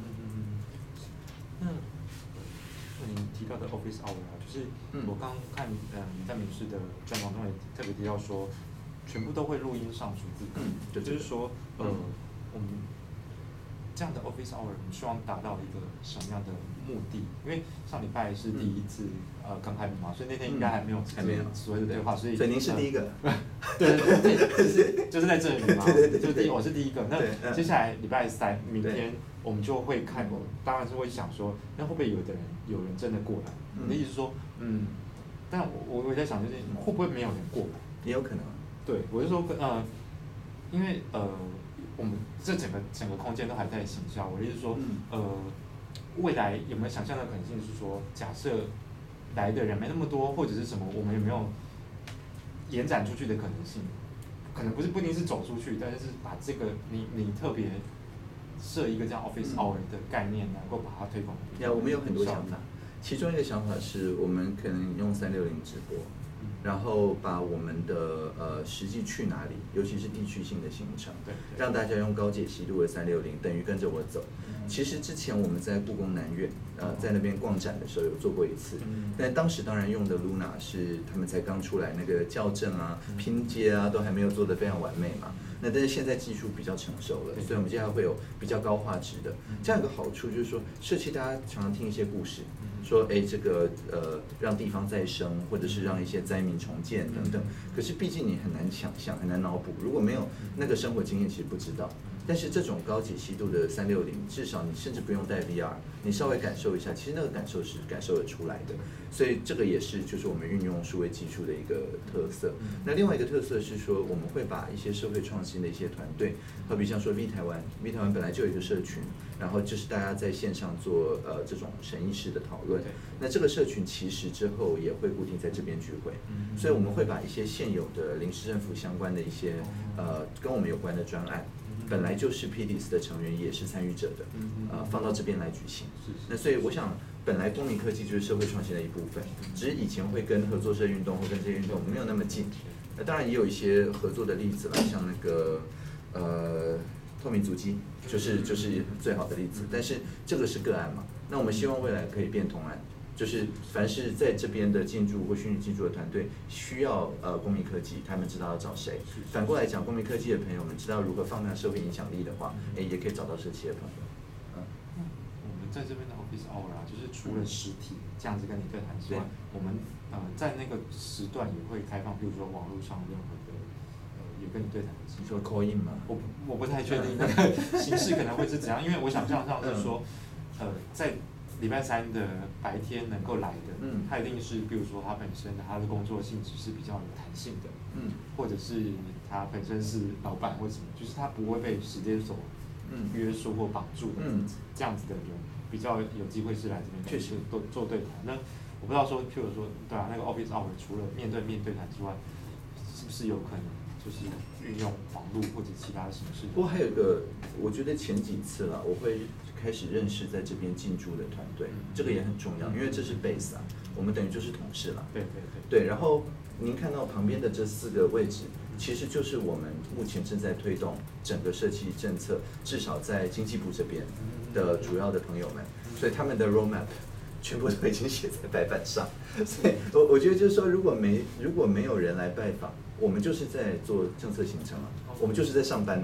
那您提到的 Office Hour 啊，就是我刚看你在民视的专访中也特别提到说，全部都会录音上逐字稿，就是说我们这样的 Office Hour， 我们希望达到一个什么样的目的？因为上礼拜是第一次刚开幕嘛，所以那天应该还没有所谓的对话，所以
您是第一个，
对，就是在这里嘛，
对，
我是第一个。那接下来礼拜三，明天我们就会看，我当然是会想说，那会不会有人真的过来？你的意思是说，但我在想，就是会不会没有人过来？
也有可能。对，
我是说，因为我们这整个空间都还在行销，我的意思是说，未来有没有想象的可能性是说，假设来的人没那么多，或者是什么，我们有没有延展出去的可能性？可能不一定是走出去，但是把这个你特别设一个这样 office hour 的概念，能够把它推广。
我们有很多想法，其中一个想法是我们可能用360直播。然后把我们的实际去哪里，尤其是地区性的行程，让大家用高解析度的360，等于跟着我走。其实之前我们在故宫南院，在那边逛展的时候有做过一次，但当时当然用的 Luna 是他们才刚出来，那个校正啊、拼接啊都还没有做得非常完美嘛。那但是现在技术比较成熟了，所以我们接下来会有比较高画质的。这样一个好处就是说，社区大家常常听一些故事，说这个让地方再生，或者是让一些灾民重建等等。可是毕竟你很难想象，很难脑补，如果没有那个生活经验，其实不知道。但是这种高解析度的360，至少你甚至不用带 VR， 你稍微感受一下，其实那个感受是感受得出来的。所以这个也是就是我们运用数位技术的一个特色。那另外一个特色是说，我们会把一些社会创新的一些团队，好比像说 V 台湾本来就有一个社群，然后就是大家在线上做这种审议式的讨论。那这个社群其实之后也会固定在这边聚会，所以我们会把一些现有的临时政府相关的一些跟我们有关的专案。本来就是 PDS 的成员也是参与者的，放到这边来举行。那所以我想，本来公民科技就是社会创新的一部分，只是以前会跟合作社运动或跟这些运动没有那么近。那当然也有一些合作的例子啦，像那个透明足迹，就是最好的例子。但是这个是个案嘛，那我们希望未来可以变同案。就是凡是在这边的进驻或虚拟进驻的团队需要公民科技，他们知道要找谁。反过来讲，公民科技的朋友们知道如何放大社会影响力的话，也可以找到社企的朋友。
我们在这边的 Office Hour 啊，就是除了实体这样子跟你对谈之外，我们在那个时段也会开放，比如说网络上任何的也跟你对谈的机会。
你说 call in 吗？
我不太确定那个形式可能会是怎样，因为我想象上是说，在礼拜三的白天能够来的，他一定是，比如说他本身他的工作性质是比较有弹性的，或者是他本身是老板或什么，就是他不会被时间所约束或绑住的，这样子的人比较有机会是来这边确实做对谈。那我不知道说，譬如说，对啊，那个 Office Hour 除了面对面对谈之外，是不是有可能就是运用网络或者其他的形式？
不过还有一个，我觉得前几次了，我会开始认识在这边进驻的团队，这个也很重要，因为这是 base 啊，我们等于就是同事了。对，然后您看到旁边的这4个位置，其实就是我们目前正在推动整个社企政策，至少在经济部这边的主要的朋友们，所以他们的 roadmap 全部都已经写在白板上。所以我觉得就是说，如果没有人来拜访，我们就是在做政策行程啊，我们就是在上班呢。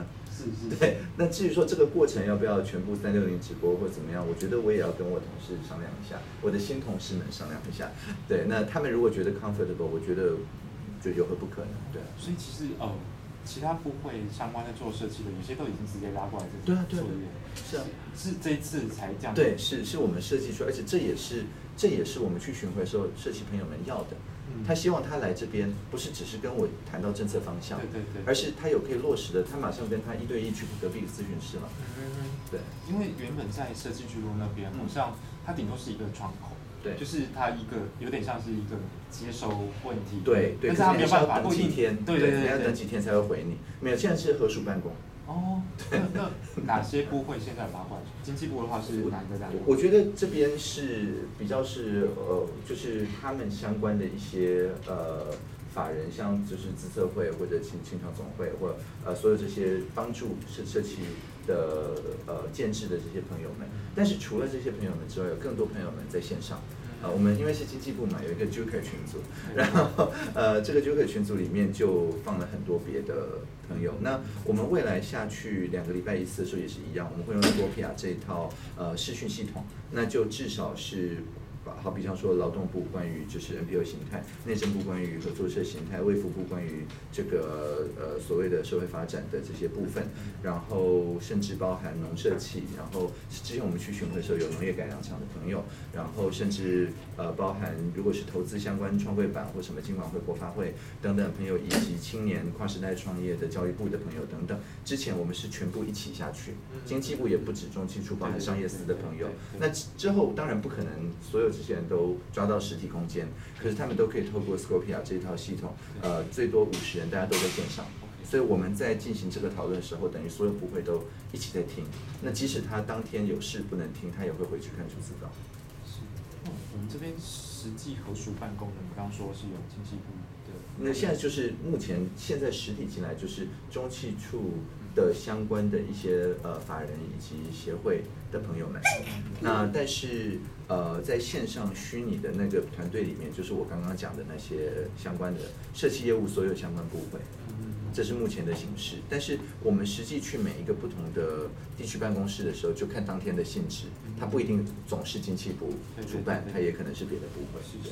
是。
对，那至于说这个过程要不要全部360直播或怎么样，我觉得我也要跟我同事商量一下，我的新同事们商量一下。对，那他们如果觉得 comfortable， 我觉得就有何不可能？对。
所以其实其他部会相关的做设计的，有些都已经直接拉过来这个作业。
是啊，
是这一次才这样。
对，是我们设计出来，而且这也是我们去巡回的时候设计朋友们要的。他希望他来这边不是只是跟我谈到政策方向，
对，
而是他有可以落实的，他马上跟他1对1去隔壁的咨询室嘛。对，
因为原本在设计聚落那边，好像它顶多是一个窗口，
对，
就是它一个有点像是一个接收问题，
对，
但是他没有办法
等几天，
对，
你要等几天才会回你。没有，现在是合署办公。
哦，那哪些部会现在拉过来？经济部的话是哪一个单位？
我觉得这边是比较是就是他们相关的一些法人，像就是资策会或者青创总会，或所有这些帮助社企的建制的这些朋友们。但是除了这些朋友们之外，有更多朋友们在线上。我们因为是经济部嘛，有一个 Joker 群组，然后这个 Joker 群组里面就放了很多别的朋友。那我们未来下去2个礼拜一次的时候也是一样，我们会用 Scorpia 这一套视讯系统，那就至少是。好比方说劳动部关于就是 NPO 形态，内政部关于合作社形态，卫福部关于这个所谓的社会发展的这些部分，然后甚至包含农社企，然后之前我们去巡回的时候有农业改良场的朋友，然后甚至包含如果是投资相关创汇板或什么金管会、国发会等等朋友，以及青年跨时代创业的教育部的朋友等等，之前我们是全部一起下去，经济部也不止中企处，包含商业司的朋友，那之后当然不可能所有这些人都抓到实体空间，可是他们都可以透过 Scorpia 这一套系统，最多50人，大家都在线上。所以我们在进行这个讨论的时候，等于所有部会都一起在听。那即使他当天有事不能听，他也会回去看逐字稿。
是，我们这边实际合署办公的，你刚刚说是有经济部的。
那现在就是目前现在实体进来就是中企处的相关的一些法人以及协会的朋友们。那但是在线上虚拟的那个团队里面，就是我刚刚讲的那些相关的社企业务所有相关部会。这是目前的形式，但是我们实际去每一个不同的地区办公室的时候，就看当天的性质，它不一定总是经济部主办，它也可能是别的部会。
是。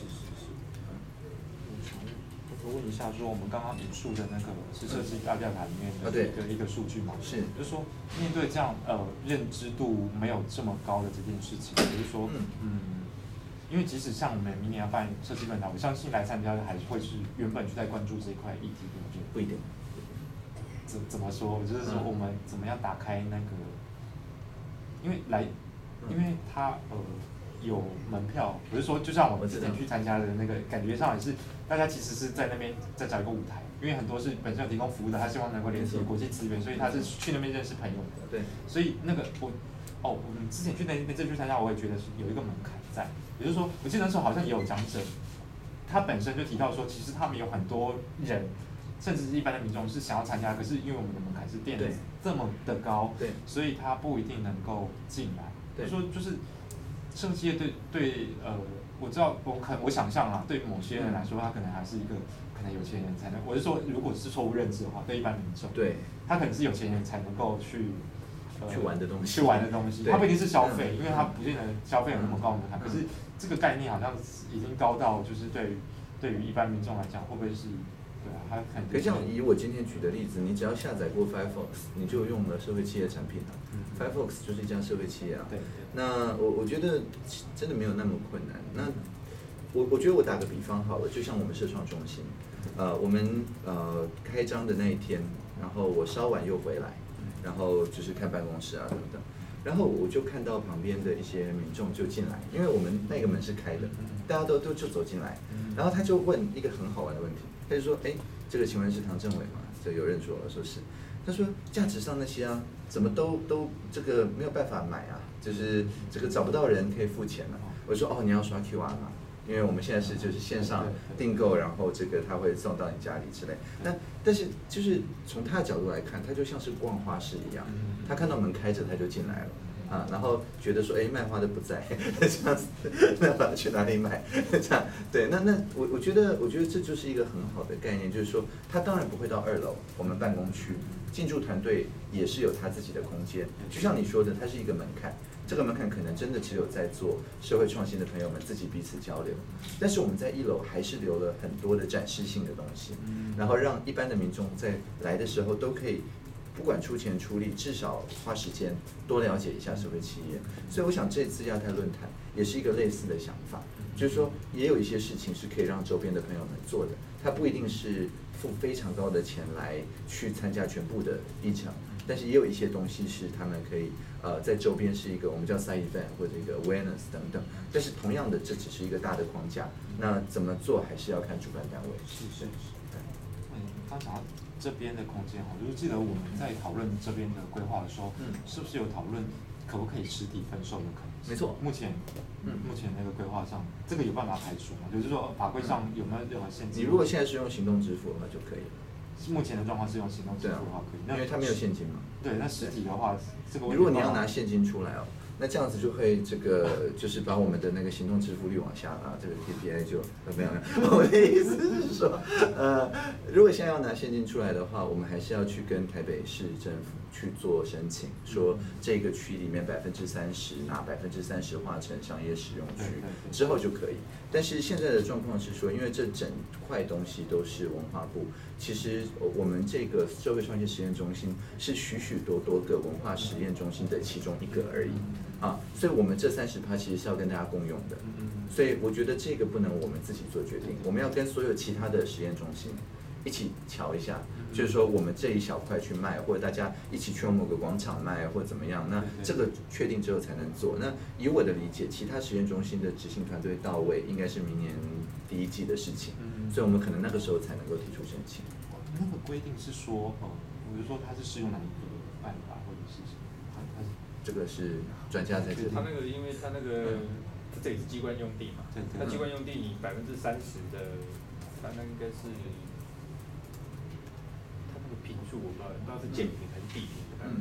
我问一下，说我们刚刚引述的那个是设计大调查里面的一个数据嘛？
是，
就是说面对这样认知度没有这么高的这件事情，比如说因为即使像我们明年要办设计论坛，我相信来参加的还是会是原本就在关注这一块议题，对不对？
不一定。
怎么说？就是说我们怎么样打开那个，因为他有门票，我是说，就像我之前去参加的那个，感觉上也是大家其实是在那边在找一个舞台，因为很多是本身有提供服务的，他希望能够联系国际资源，所以他是去那边认识朋友的。
对。
所以那个我们之前去那边去参加，我也觉得是有一个门槛在，也就是说，我记得那时候好像也有讲者，他本身就提到说，其实他们有很多人。甚至是一般的民众是想要参加，可是因为我们的门槛是垫得这么的高，
对，
所以他不一定能够进来。
对，
说就是设计业对我知道我想象啦，对于某些人来说，他可能还是一个可能有钱人才能。我是说，如果是错误认知的话，对一般民众，
对，
他可能是有钱人才能够去
玩的东西，
他不一定是消费，因为他不见得消费有那么高门槛。可是这个概念好像已经高到，就是对于一般民众来讲，会不会是？
可是像以我今天举的例子，你只要下载过 Firefox， 你就用了社会企业产品啊。Firefox 就是一家社会企业啊。
对。
那我觉得真的没有那么困难。那我觉得我打个比方好了，就像我们社创中心，我们开张的那一天，然后我稍晚又回来，然后就是看办公室啊等等，然后我就看到旁边的一些民众就进来，因为我们那个门是开的，大家都就走进来，然后他就问一个很好玩的问题。他就说：“这个请问是唐政委吗？”就有人说是。他说：“价值上那些啊，怎么都这个没有办法买啊，就是这个找不到人可以付钱了。”我说：“你要刷 QR 嘛，因为我们现在是就是线上订购，然后这个他会送到你家里之类。但是就是从他的角度来看，他就像是逛花市一样，他看到门开着他就进来了。 啊，然后觉得说，哎，卖花的不在，这样子，那把它去哪里买？这样，对，那我觉得这就是一个很好的概念，就是说，它当然不会到2楼，我们办公区，进驻团队也是有他自己的空间，就像你说的，它是一个门槛。这个门槛可能真的只有在做社会创新的朋友们自己彼此交流，但是我们在1楼还是留了很多的展示性的东西，然后让一般的民众在来的时候都可以，不管出钱出力，至少花时间多了解一下社会企业。所以我想这次亚太论坛也是一个类似的想法，就是说也有一些事情是可以让周边的朋友们做的，它不一定是付非常高的钱来去参加全部的议程。但是也有一些东西是他们可以在周边是一个我们叫 side event 或者一个 awareness 等等，但是同样的这只是一个大的框架，那怎么做还是要看主办单位。
是。刚讲到这边的空间哈，就是记得我们在讨论这边的规划的时候，是不是有讨论可不可以实体分售的可能性？
没错，
目前那个规划上，这个有办法排除吗？就是说法规上有没有任何限制？
你如果现在是用行动支付的话就可以了。
目前的状况是用行动支付的话可以，
因为它没有现金嘛。
对，那实体的话，这个
如果你要拿现金出来哦，那这样子就会就是把我们的那个行动支付率往下拉，这个 KPI 就没有。我的意思是说，如果现在要拿现金出来的话，我们还是要去跟台北市政府去做申请，说这个区里面30%拿30%划成商业使用区之后就可以。但是现在的状况是说，因为这整块东西都是文化部，其实我们这个社会创新实验中心是许许多多个文化实验中心的其中一个而已啊，所以我们这30%其实是要跟大家共用的。所以我觉得这个不能我们自己做决定，我们要跟所有其他的实验中心一起瞧一下，就是说我们这一小块去卖，或者大家一起去某个广场卖，或者怎么样，那这个确定之后才能做。那以我的理解，其他实验中心的执行团队到位，应该是明年第1季的事情，所以我们可能那个时候才能够提出申请。
那个规定是说，我就说它是适用哪一个办法或者是什么？
这个是专家在这里。
他那个，因为他那个这也是机关用地嘛，他机关用地你30%的，他那应该是。坪数我不知道是建坪还是地坪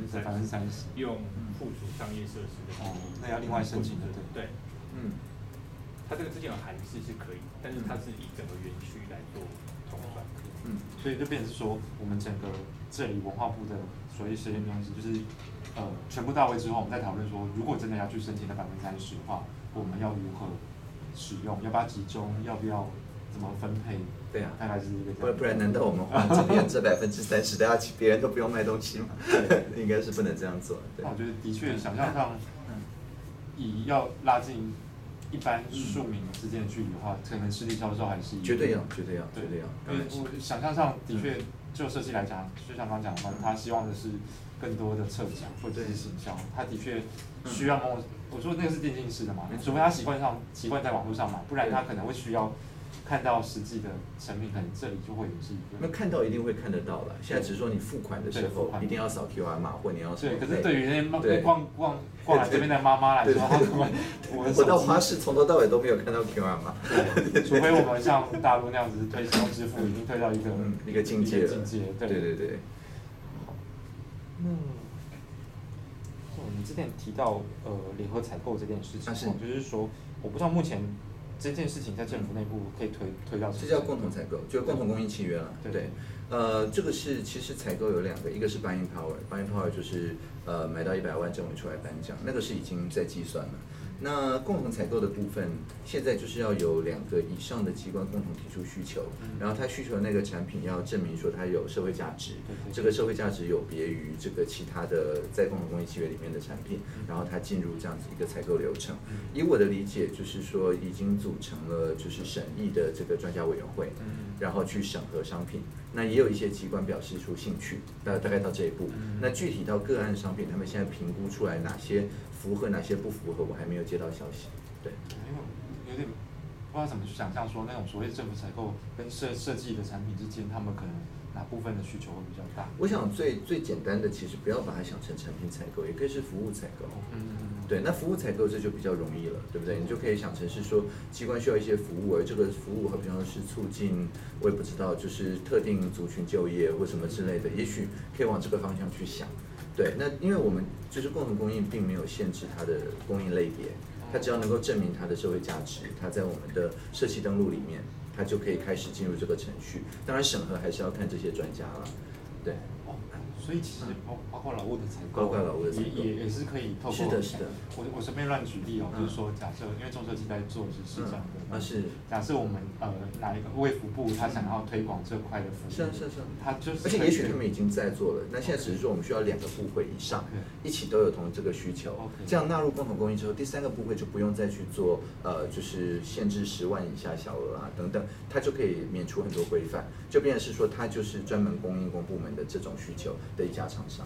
，30%用附属商业设施的。
那要另外申请的，
对。它这个之前有函释是可以，但是它是以整个园区来做统算。
所以就变成是说，我们整个这里文化部的所谓实验中心，就是全部到位之后，我们再讨论说，如果真的要去申请那30%的话，我们要如何使用？要不要集中？要不要怎么分配？
对啊，
大概是一个。
不然难道我们花这边这30%都要别人都不用卖东西吗？应该是不能这样做。
那我觉得的确想象上，以要拉近一般庶民之间的距离的话，可能实体销售还是
绝对要。
因为我想象上的确，就设计来讲，就像刚刚讲的，他希望的是更多的策展或者是行销，他的确需要我说那个是渐进式的嘛，除非他习惯在网络上买，不然他可能会需要看到实际的成品，可能这里就会是一个。
那看到一定会看得到了，现在只是说你付款的时候一定要扫 QR 码，或你要
对。可是对于那些逛来这边的妈妈来说，
我到花市从头到尾都没有看到 QR 码。
对，除非我们像大陆那样子推行动支付，已经推到一个境界了。对。好，那我们之前提到联合采购这件事情，就是说，我不知道目前。这件事情在政府内部可以推到什么？
这叫共同采购，就是共同供应契约了。对，这个是其实采购有2个，一个是 buying power，buying power 就是买到100万政府出来颁奖，那个是已经在计算了。那共同采购的部分，现在就是要有2个以上的机关共同提出需求，然后他需求的那个产品要证明说它有社会价值，这个社会价值有别于这个其他的在共同供应契约里面的产品，然后它进入这样子一个采购流程。以我的理解，就是说已经组成了就是审议的这个专家委员会，然后去审核商品。那也有一些机关表示出兴趣，大概到这一步。那具体到个案商品，他们现在评估出来哪些符合，哪些不符合，我还没有接到消息。对，
因为有点不知道怎么去想象说那种所谓政府采购跟设计的产品之间，他们可能哪部分的需求会比较大？
我想最简单的，其实不要把它想成产品采购，也可以是服务采购。对，那服务采购这就比较容易了，对不对？你就可以想成是说，机关需要一些服务，而这个服务比方说是促进，我也不知道，就是特定族群就业或什么之类的，也许可以往这个方向去想。 对，那因为我们就是共同供应，并没有限制它的供应类别，它只要能够证明它的社会价值，它在我们的社企登录里面，它就可以开始进入这个程序。当然审核还是要看这些专家了，对。
所以其实包括劳务的采购，也是可以透过。
是的，是的。
我随便乱举例哦，就是说假设，因为中社企在做是这样的，
是。
假设我们哪一个卫福部他想要推广这块的服务，
是，
他就是。
而且也许他们已经在做了，那现在只是说我们需要2个部会以上一起都有同这个需求，这样纳入共同供应之后，第3个部会就不用再去做就是限制10万以下小额啊等等，它就可以免除很多规范，就变成是说它就是专门供应公部门的这种需求的一家厂商。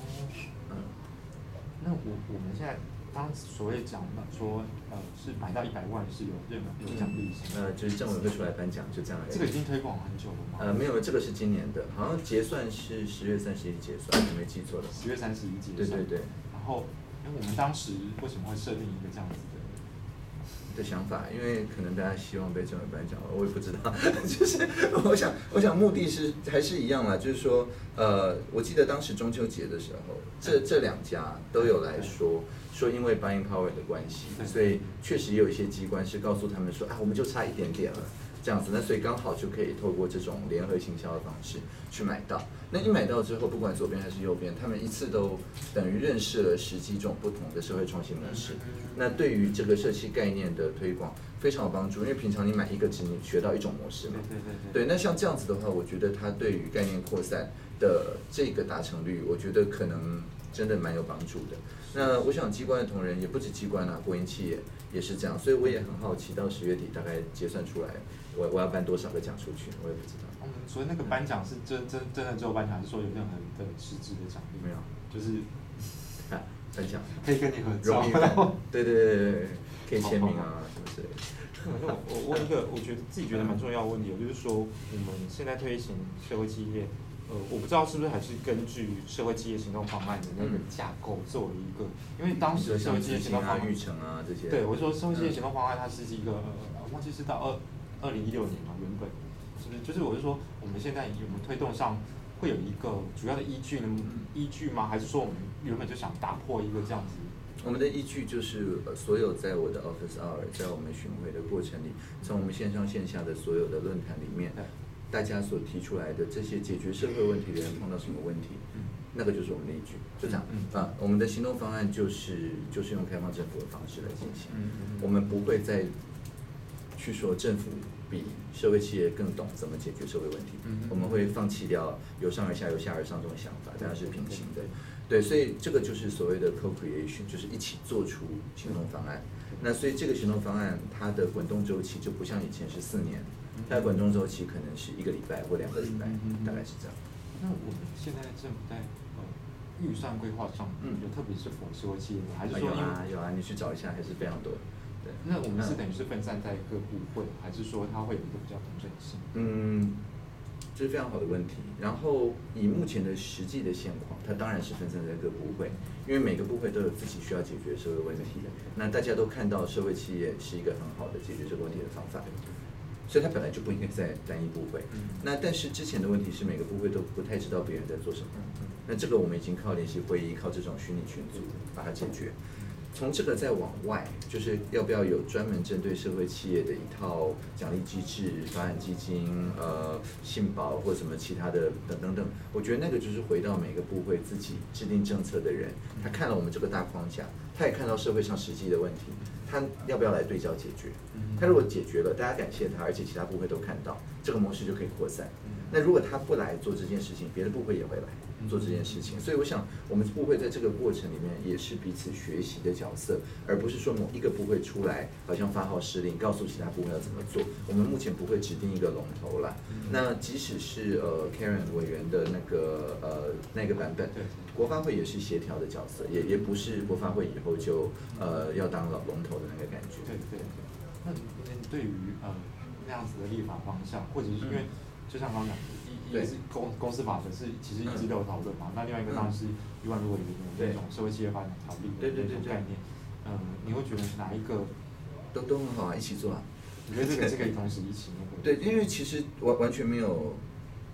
那我们现在当所谓讲的说是买到100万是有奖励，
就是政委会出来颁奖，就这样而已。
这个已经推广很久了吗？
没有，这个是今年的，好像结算是10月31日结算，我没记错的。
10月31结算。对。然后，我们当时为什么会设定一个这样子
的想法？因为可能大家希望被政委颁奖，我也不知道。就是我想目的是还是一样啦，就是说，我记得当时中秋节的时候，这2家都有来说因为 buying power 的关系，所以确实也有一些机关是告诉他们说，我们就差一点点了。这样子，那所以刚好就可以透过这种联合行销的方式去买到。那一买到之后，不管左边还是右边，他们一次都等于认识了10几种不同的社会创新模式。那对于这个社企概念的推广非常有帮助，因为平常你买一个只能学到1种模式嘛。对，那像这样子的话，我觉得它对于概念扩散的这个达成率，我觉得可能真的蛮有帮助的。那我想机关的同仁也不止机关啊，国营企业也是这样，所以我也很好奇，到10月底大概结算出来，我要颁多少个奖出去，我也不知道。
所以那个颁奖是真的只有颁奖，还是说有任何的实质的奖励？
没有，
就是
颁奖
可以跟你合照，
对，可以签名啊什么之类的。
我问一个我自己觉得蛮重要的问题，就是说我们现在推行社会企业。我不知道是不是还是根据社会企业行动方案的那个架构作为一个，因为当时社会企业行动方案
育成啊这些。
对，我说社会企业行动方案它是一个，我忘记是到2016年嘛，原本是不是？就是我是说我们现在有没有推动上会有一个主要的依据吗？还是说我们原本就想打破一个这样子？
我们的依据就是所有在我的 Office Hour， 在我们巡回的过程里，从我们线上线下的所有的论坛里面。大家所提出来的这些解决社会问题的人碰到什么问题，那个就是我们的依据，就这样。我们的行动方案就是用开放政府的方式来进行。我们不会再去说政府比社会企业更懂怎么解决社会问题，我们会放弃掉由上而下、由下而上这种想法，大家是平行的。对，所以这个就是所谓的 co-creation， 就是一起做出行动方案。那所以这个行动方案它的滚动周期就不像以前是4年。它的滚动周期可能是1个礼拜或2个礼拜，大概是这样。
那我们现在政府在预算规划上，有特别是否社会企业吗？还是说
有啊，你去找一下，还是非常多。对。
那我们是等于是分散在各部会，还是说它会有一个比较统整性？
这是非常好的问题。然后以目前的实际的现况，它当然是分散在各部会，因为每个部会都有自己需要解决社会问题的。那大家都看到社会企业是一个很好的解决这个问题的方法。所以它本来就不应该在单一部会。那但是之前的问题是每个部会都不太知道别人在做什么。那这个我们已经靠联席会议、靠这种虚拟群组把它解决。从这个再往外，就是要不要有专门针对社会企业的一套奖励机制、发展基金、信保或什么其他的等等。我觉得那个就是回到每个部会自己制定政策的人，他看了我们这个大框架，他也看到社会上实际的问题，他要不要来对焦解决？他如果解决了，大家感谢他，而且其他部会都看到，这个模式就可以扩散。那如果他不来做这件事情，别的部会也会来做这件事情。所以我想，我们部会在这个过程里面也是彼此学习的角色，而不是说某一个部会出来好像发号施令，告诉其他部会要怎么做。我们目前不会指定一个龙头啦。那即使是Karen 委员的那个版本，国发会也是协调的角色，也不是国发会以后就要当龙头的那个感觉。
对。那对于那样子的立法方向，或者是因为就像刚刚讲的，一个是公司法的是其实一直都有讨论嘛，那另外一个当然是如果有那种社会企业发展条例的那种概念，你会觉得哪一个
都很好啊，一起做啊。
我觉得这个是可以同时一起那个。
对，因为其实完全没有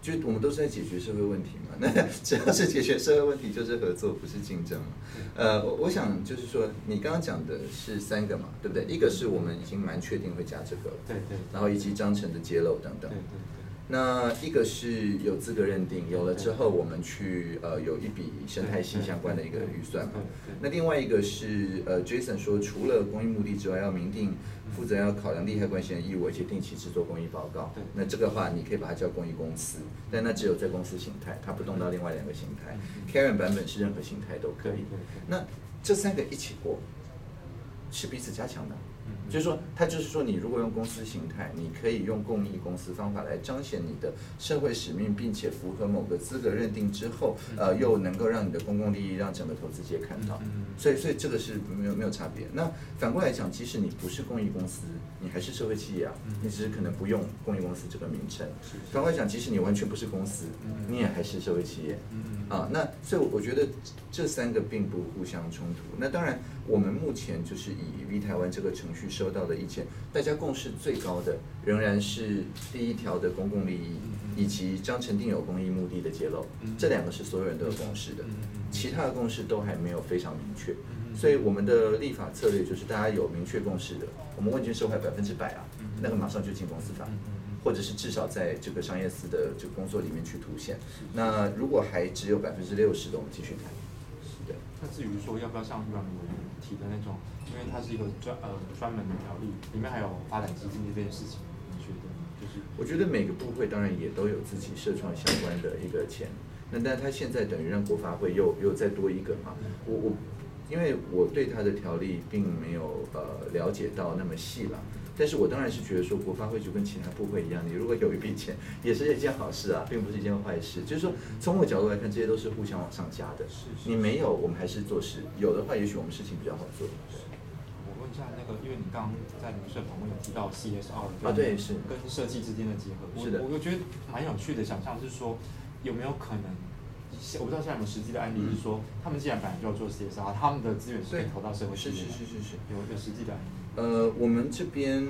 就我们都是在解决社会问题嘛，那只要是解决社会问题，就是合作，不是竞争嘛。我想就是说，你刚刚讲的是3个嘛，对不对？一个是我们已经蛮确定会加这个了，
对，
然后以及章程的揭露等等。
对。
那一个是有资格认定，有了之后我们去有一笔生态系相关的一个预算嘛。那另外一个是Jason 说，除了公益目的之外，要明定负责要考量利害关系人义务，而且定期制作公益报告。那这个话你可以把它叫公益公司，但那只有在公司形态，它不动到另外2个形态。Karen 版本是任何形态都可以。那这3个一起过，是彼此加强的。就是说，它就是说，你如果用公司形态，你可以用公益公司方法来彰显你的社会使命，并且符合某个资格认定之后，又能够让你的公共利益让整个投资界看到，所以这个是没有差别。那反过来讲，即使你不是公益公司，你还是社会企业啊，你只是可能不用公益公司这个名称。反过来讲，即使你完全不是公司，你也还是社会企业。那所以我觉得这3个并不互相冲突。那当然，我们目前就是以 V 台湾这个程序收到的意见，大家共识最高的仍然是第1条的公共利益，以及章程定有公益目的的揭露，这2个是所有人都有共识的，其他的共识都还没有非常明确。所以我们的立法策略就是大家有明确共识的，我们问卷受惠100%啊，那个马上就进公司法。或者是至少在这个商业司的这个工作里面去凸显。那如果还只有60%的，我们继续谈。对。
那至于说要不要像余委员提的那种，因为它是一个专门的条例，里面还有发展基金这件事情，你觉得就是？
我觉得每个部会当然也都有自己社创相关的一个钱，但他现在等于让国发会又再多一个嘛。因为我对他的条例并没有了解到那么细了。但是我当然是觉得说，国发会就跟其他部会一样，你如果有一笔钱，也是一件好事啊，并不是一件坏事。就是说，从我角度来看，这些都是互相往上加的。你没有，我们还是做事；有的话，也许我们事情比较好做。
我问一下那个，因为你刚刚在旅社访问有提到 CSR
对，是
跟设计之间的结合。
是的，
我觉得蛮有趣的想象是说，有没有可能？我不知道现在有没有实际的案例，是说他们既然本来就要做 CSR，他们的资源是可以投到社会企业。是，有实际的案例。
我们这边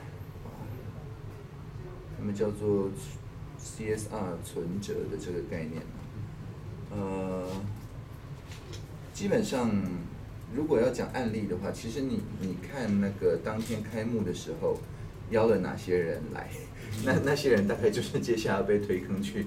他们叫做 CSR 存折的这个概念，基本上如果要讲案例的话，其实你看那个当天开幕的时候邀了哪些人来，那些人大概就是接下来被推坑去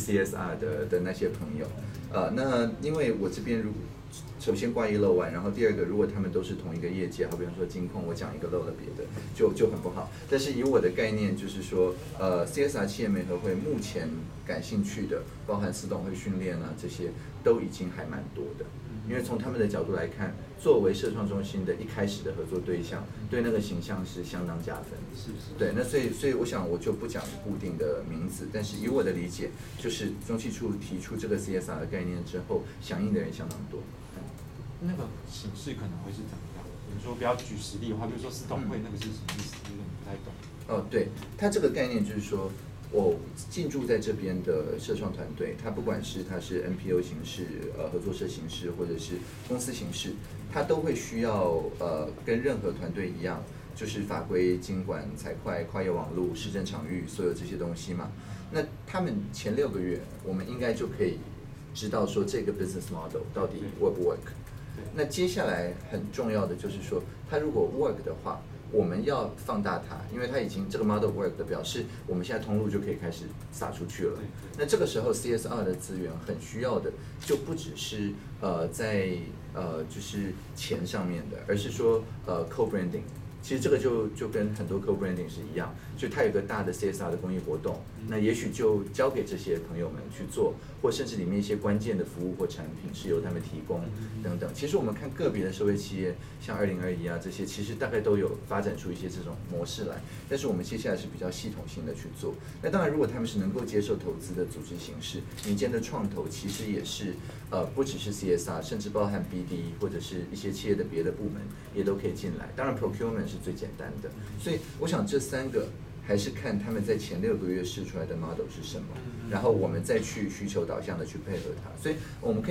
CSR 的那些朋友，那因为我这边首先挂一漏万，然后第二个，如果他们都是同一个业界，好比方说金控，我讲一个漏了别的，就很不好。但是以我的概念就是说，CSR 企业媒合会目前感兴趣的，包含司董会训练啊这些，都已经还蛮多的。因为从他们的角度来看，作为社创中心的一开始的合作对象，对那个形象是相当加分。
是。
对，那所以我想我就不讲固定的名字，但是以我的理解，就是中企处提出这个 CSR 的概念之后，响应的人相当多。
那个形式可能会是怎么样？你说不要举实例的话，比如说司董会那个是什么意思？有点不太懂。
对，它这个概念就是说，我进驻在这边的社创团队，它不管是它是 NPO 形式、合作社形式，或者是公司形式，它都会需要跟任何团队一样，就是法规、经管、财会、跨业网络、市政场域，所有这些东西嘛。那他们前6个月，我们应该就可以知道说这个 business model 到底 work 不 work。那接下来很重要的就是说，它如果 work 的话，我们要放大它，因为它已经这个 model work 的表示，我们现在通路就可以开始撒出去了。那这个时候 CSR 的资源很需要的，就不只是在就是钱上面的，而是说co-branding。其实这个就跟很多 co-branding 是一样，就它有个大的 CSR 的公益活动，那也许就交给这些朋友们去做，或甚至里面一些关键的服务或产品是由他们提供等等。其实我们看个别的社会企业，像2021啊这些，其实大概都有发展出一些这种模式来，但是我们接下来是比较系统性的去做。那当然，如果他们是能够接受投资的组织形式，民间的创投其实也是不只是 CSR， 甚至包含 BD 或者是一些企业的别的部门也都可以进来。当然 procurement 是最简单的，所以我想这3个还是看他们在前6个月试出来的 model 是什么，然后我们再去需求导向的去配合它。所以我们可以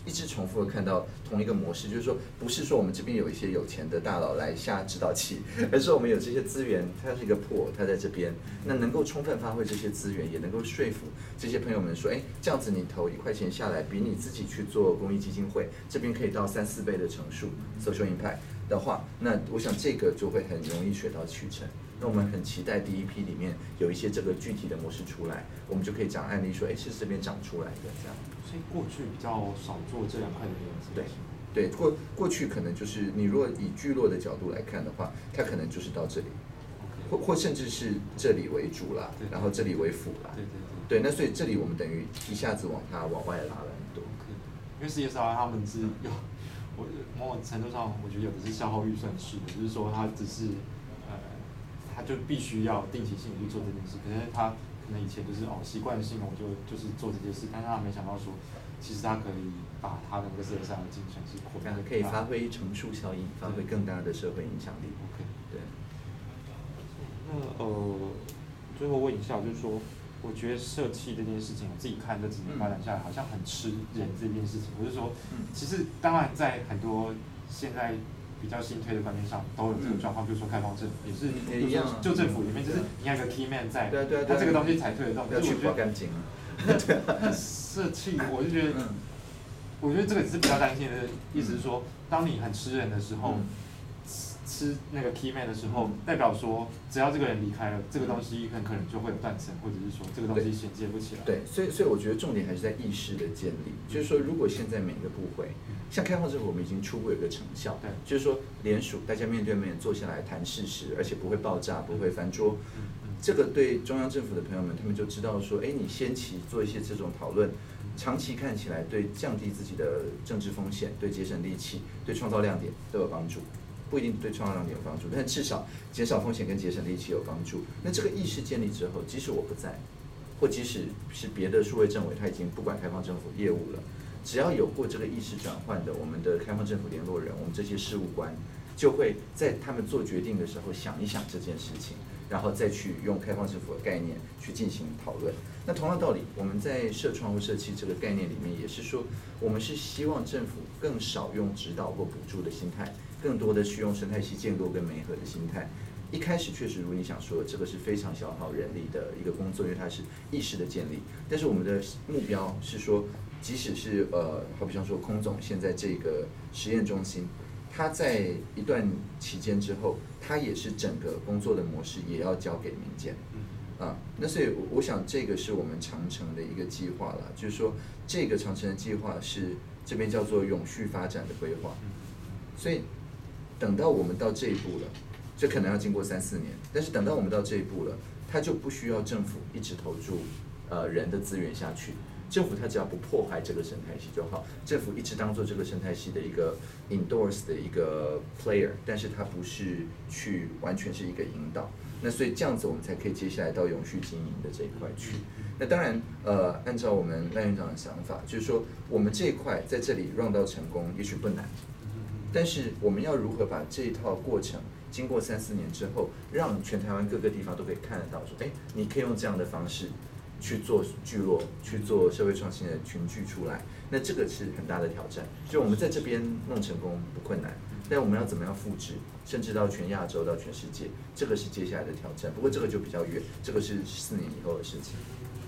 一直重复的看到同一个模式，就是说不是说我们这边有一些有钱的大佬来下指导棋，而是我们有这些资源，它是一个pool，它在这边，那能够充分发挥这些资源，也能够说服这些朋友们说，哎，这样子你投1块钱下来，比你自己去做公益基金会这边可以到3、4倍的成数 social impact 的话，那我想这个就会很容易水到渠成。那我们很期待第一批里面有一些这个具体的模式出来，我们就可以讲案例说，哎，是这边长出来的这样。
所以过去比较少做这2块的联系。
对，过去可能就是你如果以聚落的角度来看的话，它可能就是到这里，或甚至是这里为主啦，然后这里为辅啦。对，那所以这里我们等于一下子往外拉了很多。
因为CSR他们是有，某种程度上我觉得有的是消耗预算式的，就是说它只是他就必须要定期性的去做这件事，可是他可能以前就是习惯性我就是做这件事，但是他没想到说，其实他可以把他的那个CSR的精神是扩大，
可以发挥乘数效应，发挥更大的社会影响力。
OK，
对。
那最后问一下，就是说，我觉得社企这件事情，我自己看这几年发展下来，好像很吃人这件事情。我就说，其实当然在很多现在比较新推的观念上都有这个状况，比如说开放政府也是，
一样啊，
就政府里面就是你要有个 key man 在，
对，
他这个东西才推得动。
要去刮干净啊。
社企，我就觉得，我觉得这个只是比较担心的意思是说，当你很吃人的时候，吃那个 key man 的时候，代表说只要这个人离开了，这个东西很可能就会有断层，或者是说这个东西衔接不起来。
对，所以我觉得重点还是在意识的建立，就是说如果现在每个部会，像开放政府，我们已经初步有个成效，
对，
就是说联署，大家面对面坐下来谈事实，而且不会爆炸，不会翻桌。这个对中央政府的朋友们，他们就知道说，哎，你先期做一些这种讨论，长期看起来对降低自己的政治风险、对节省力气、对创造亮点都有帮助。不一定对创造亮点有帮助，但至少减少风险跟节省力气有帮助。那这个意识建立之后，即使我不在，或即使是别的数位政委他已经不管开放政府业务了，只要有过这个意识转换的，我们的开放政府联络人，我们这些事务官，就会在他们做决定的时候想一想这件事情，然后再去用开放政府的概念去进行讨论。那同样道理，我们在社创或社企这个概念里面，也是说，我们是希望政府更少用指导或补助的心态，更多的去用生态系建构跟媒合的心态。一开始确实如你想说，这个是非常消耗人力的一个工作，因为它是意识的建立。但是我们的目标是说，即使是好比像说空总现在这个实验中心，它在一段期间之后，它也是整个工作的模式也要交给民间。那所以我想这个是我们长程的一个计划了，就是说这个长程的计划是这边叫做永续发展的规划。所以等到我们到这一步了，这可能要经过3、4年，但是等到我们到这一步了，它就不需要政府一直投注人的资源下去。政府它只要不破坏这个生态系就好，政府一直当做这个生态系的一个 endorse 的一个 player， 但是它不是去完全是一个引导。那所以这样子我们才可以接下来到永续经营的这一块去。那当然按照我们赖院长的想法，就是说我们这一块在这里 run 到成功也许不难，但是我们要如何把这一套过程经过3、4年之后，让全台湾各个地方都可以看得到说，哎，你可以用这样的方式去做聚落，去做社会创新的群聚出来，那这个是很大的挑战。就我们在这边弄成功不困难，但我们要怎么样复制，甚至到全亚洲、到全世界，这个是接下来的挑战。不过这个就比较远，这个是4年以后的事情。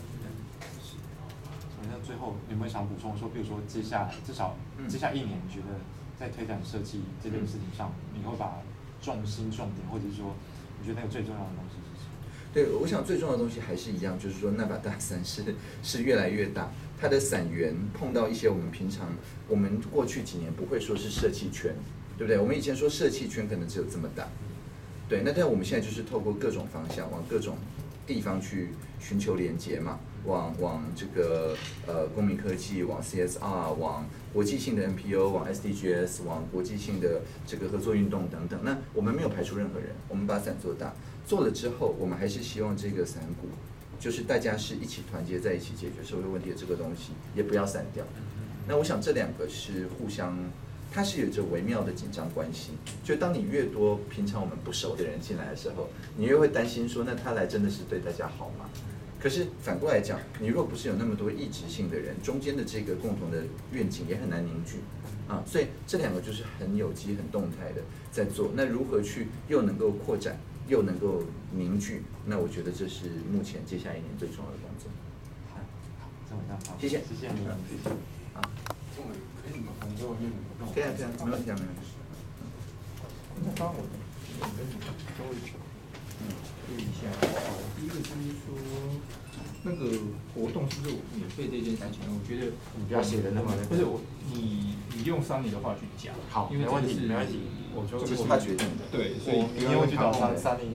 那最后有没有想补充说，比如说至少接下来1年，你觉得在推展设计这件事情上，你会把重点，或者是说你觉得那个最重要的东西是什么？
对，我想最重要的东西还是一样，就是说那把大伞是越来越大，它的伞源碰到一些我们过去几年不会说是社企圈，对不对？我们以前说社企圈可能只有这么大，对，那但我们现在就是透过各种方向，往各种地方去寻求连结嘛，往这个公民科技，往 CSR， 往国际性的 NPO， 往 SDGs， 往国际性的这个合作运动等等。那我们没有排除任何人，我们把伞做大，做了之后，我们还是希望这个伞骨，就是大家是一起团结在一起解决社会问题的这个东西，也不要散掉。那我想这2个是互相，它是有着微妙的紧张关系。就当你越多平常我们不熟的人进来的时候，你越会担心说，那他来真的是对大家好吗？ 可是反过来讲，你若不是有那么多意志性的人，中间的这个共同的愿景也很难凝聚啊。所以这两个就是很有机、很动态的在做。那如何去又能够扩展，又能够凝聚？那我觉得这是目前接下来1年最重要的工作。
好，这么样好，
谢谢，
谢谢你，
好，
中文可以吗？我们在外面
可以啊，可以啊，没问题啊，没问题。
那刚刚我稍微注意一下，第一个就是说，那个活动是不是免费这件事情？我觉得
你不要写的那么
不是我，你用商业的话去讲，
好，
因为
没问题，
这
没问题，
这是他决定的。
对，所以
因为我去找他3年。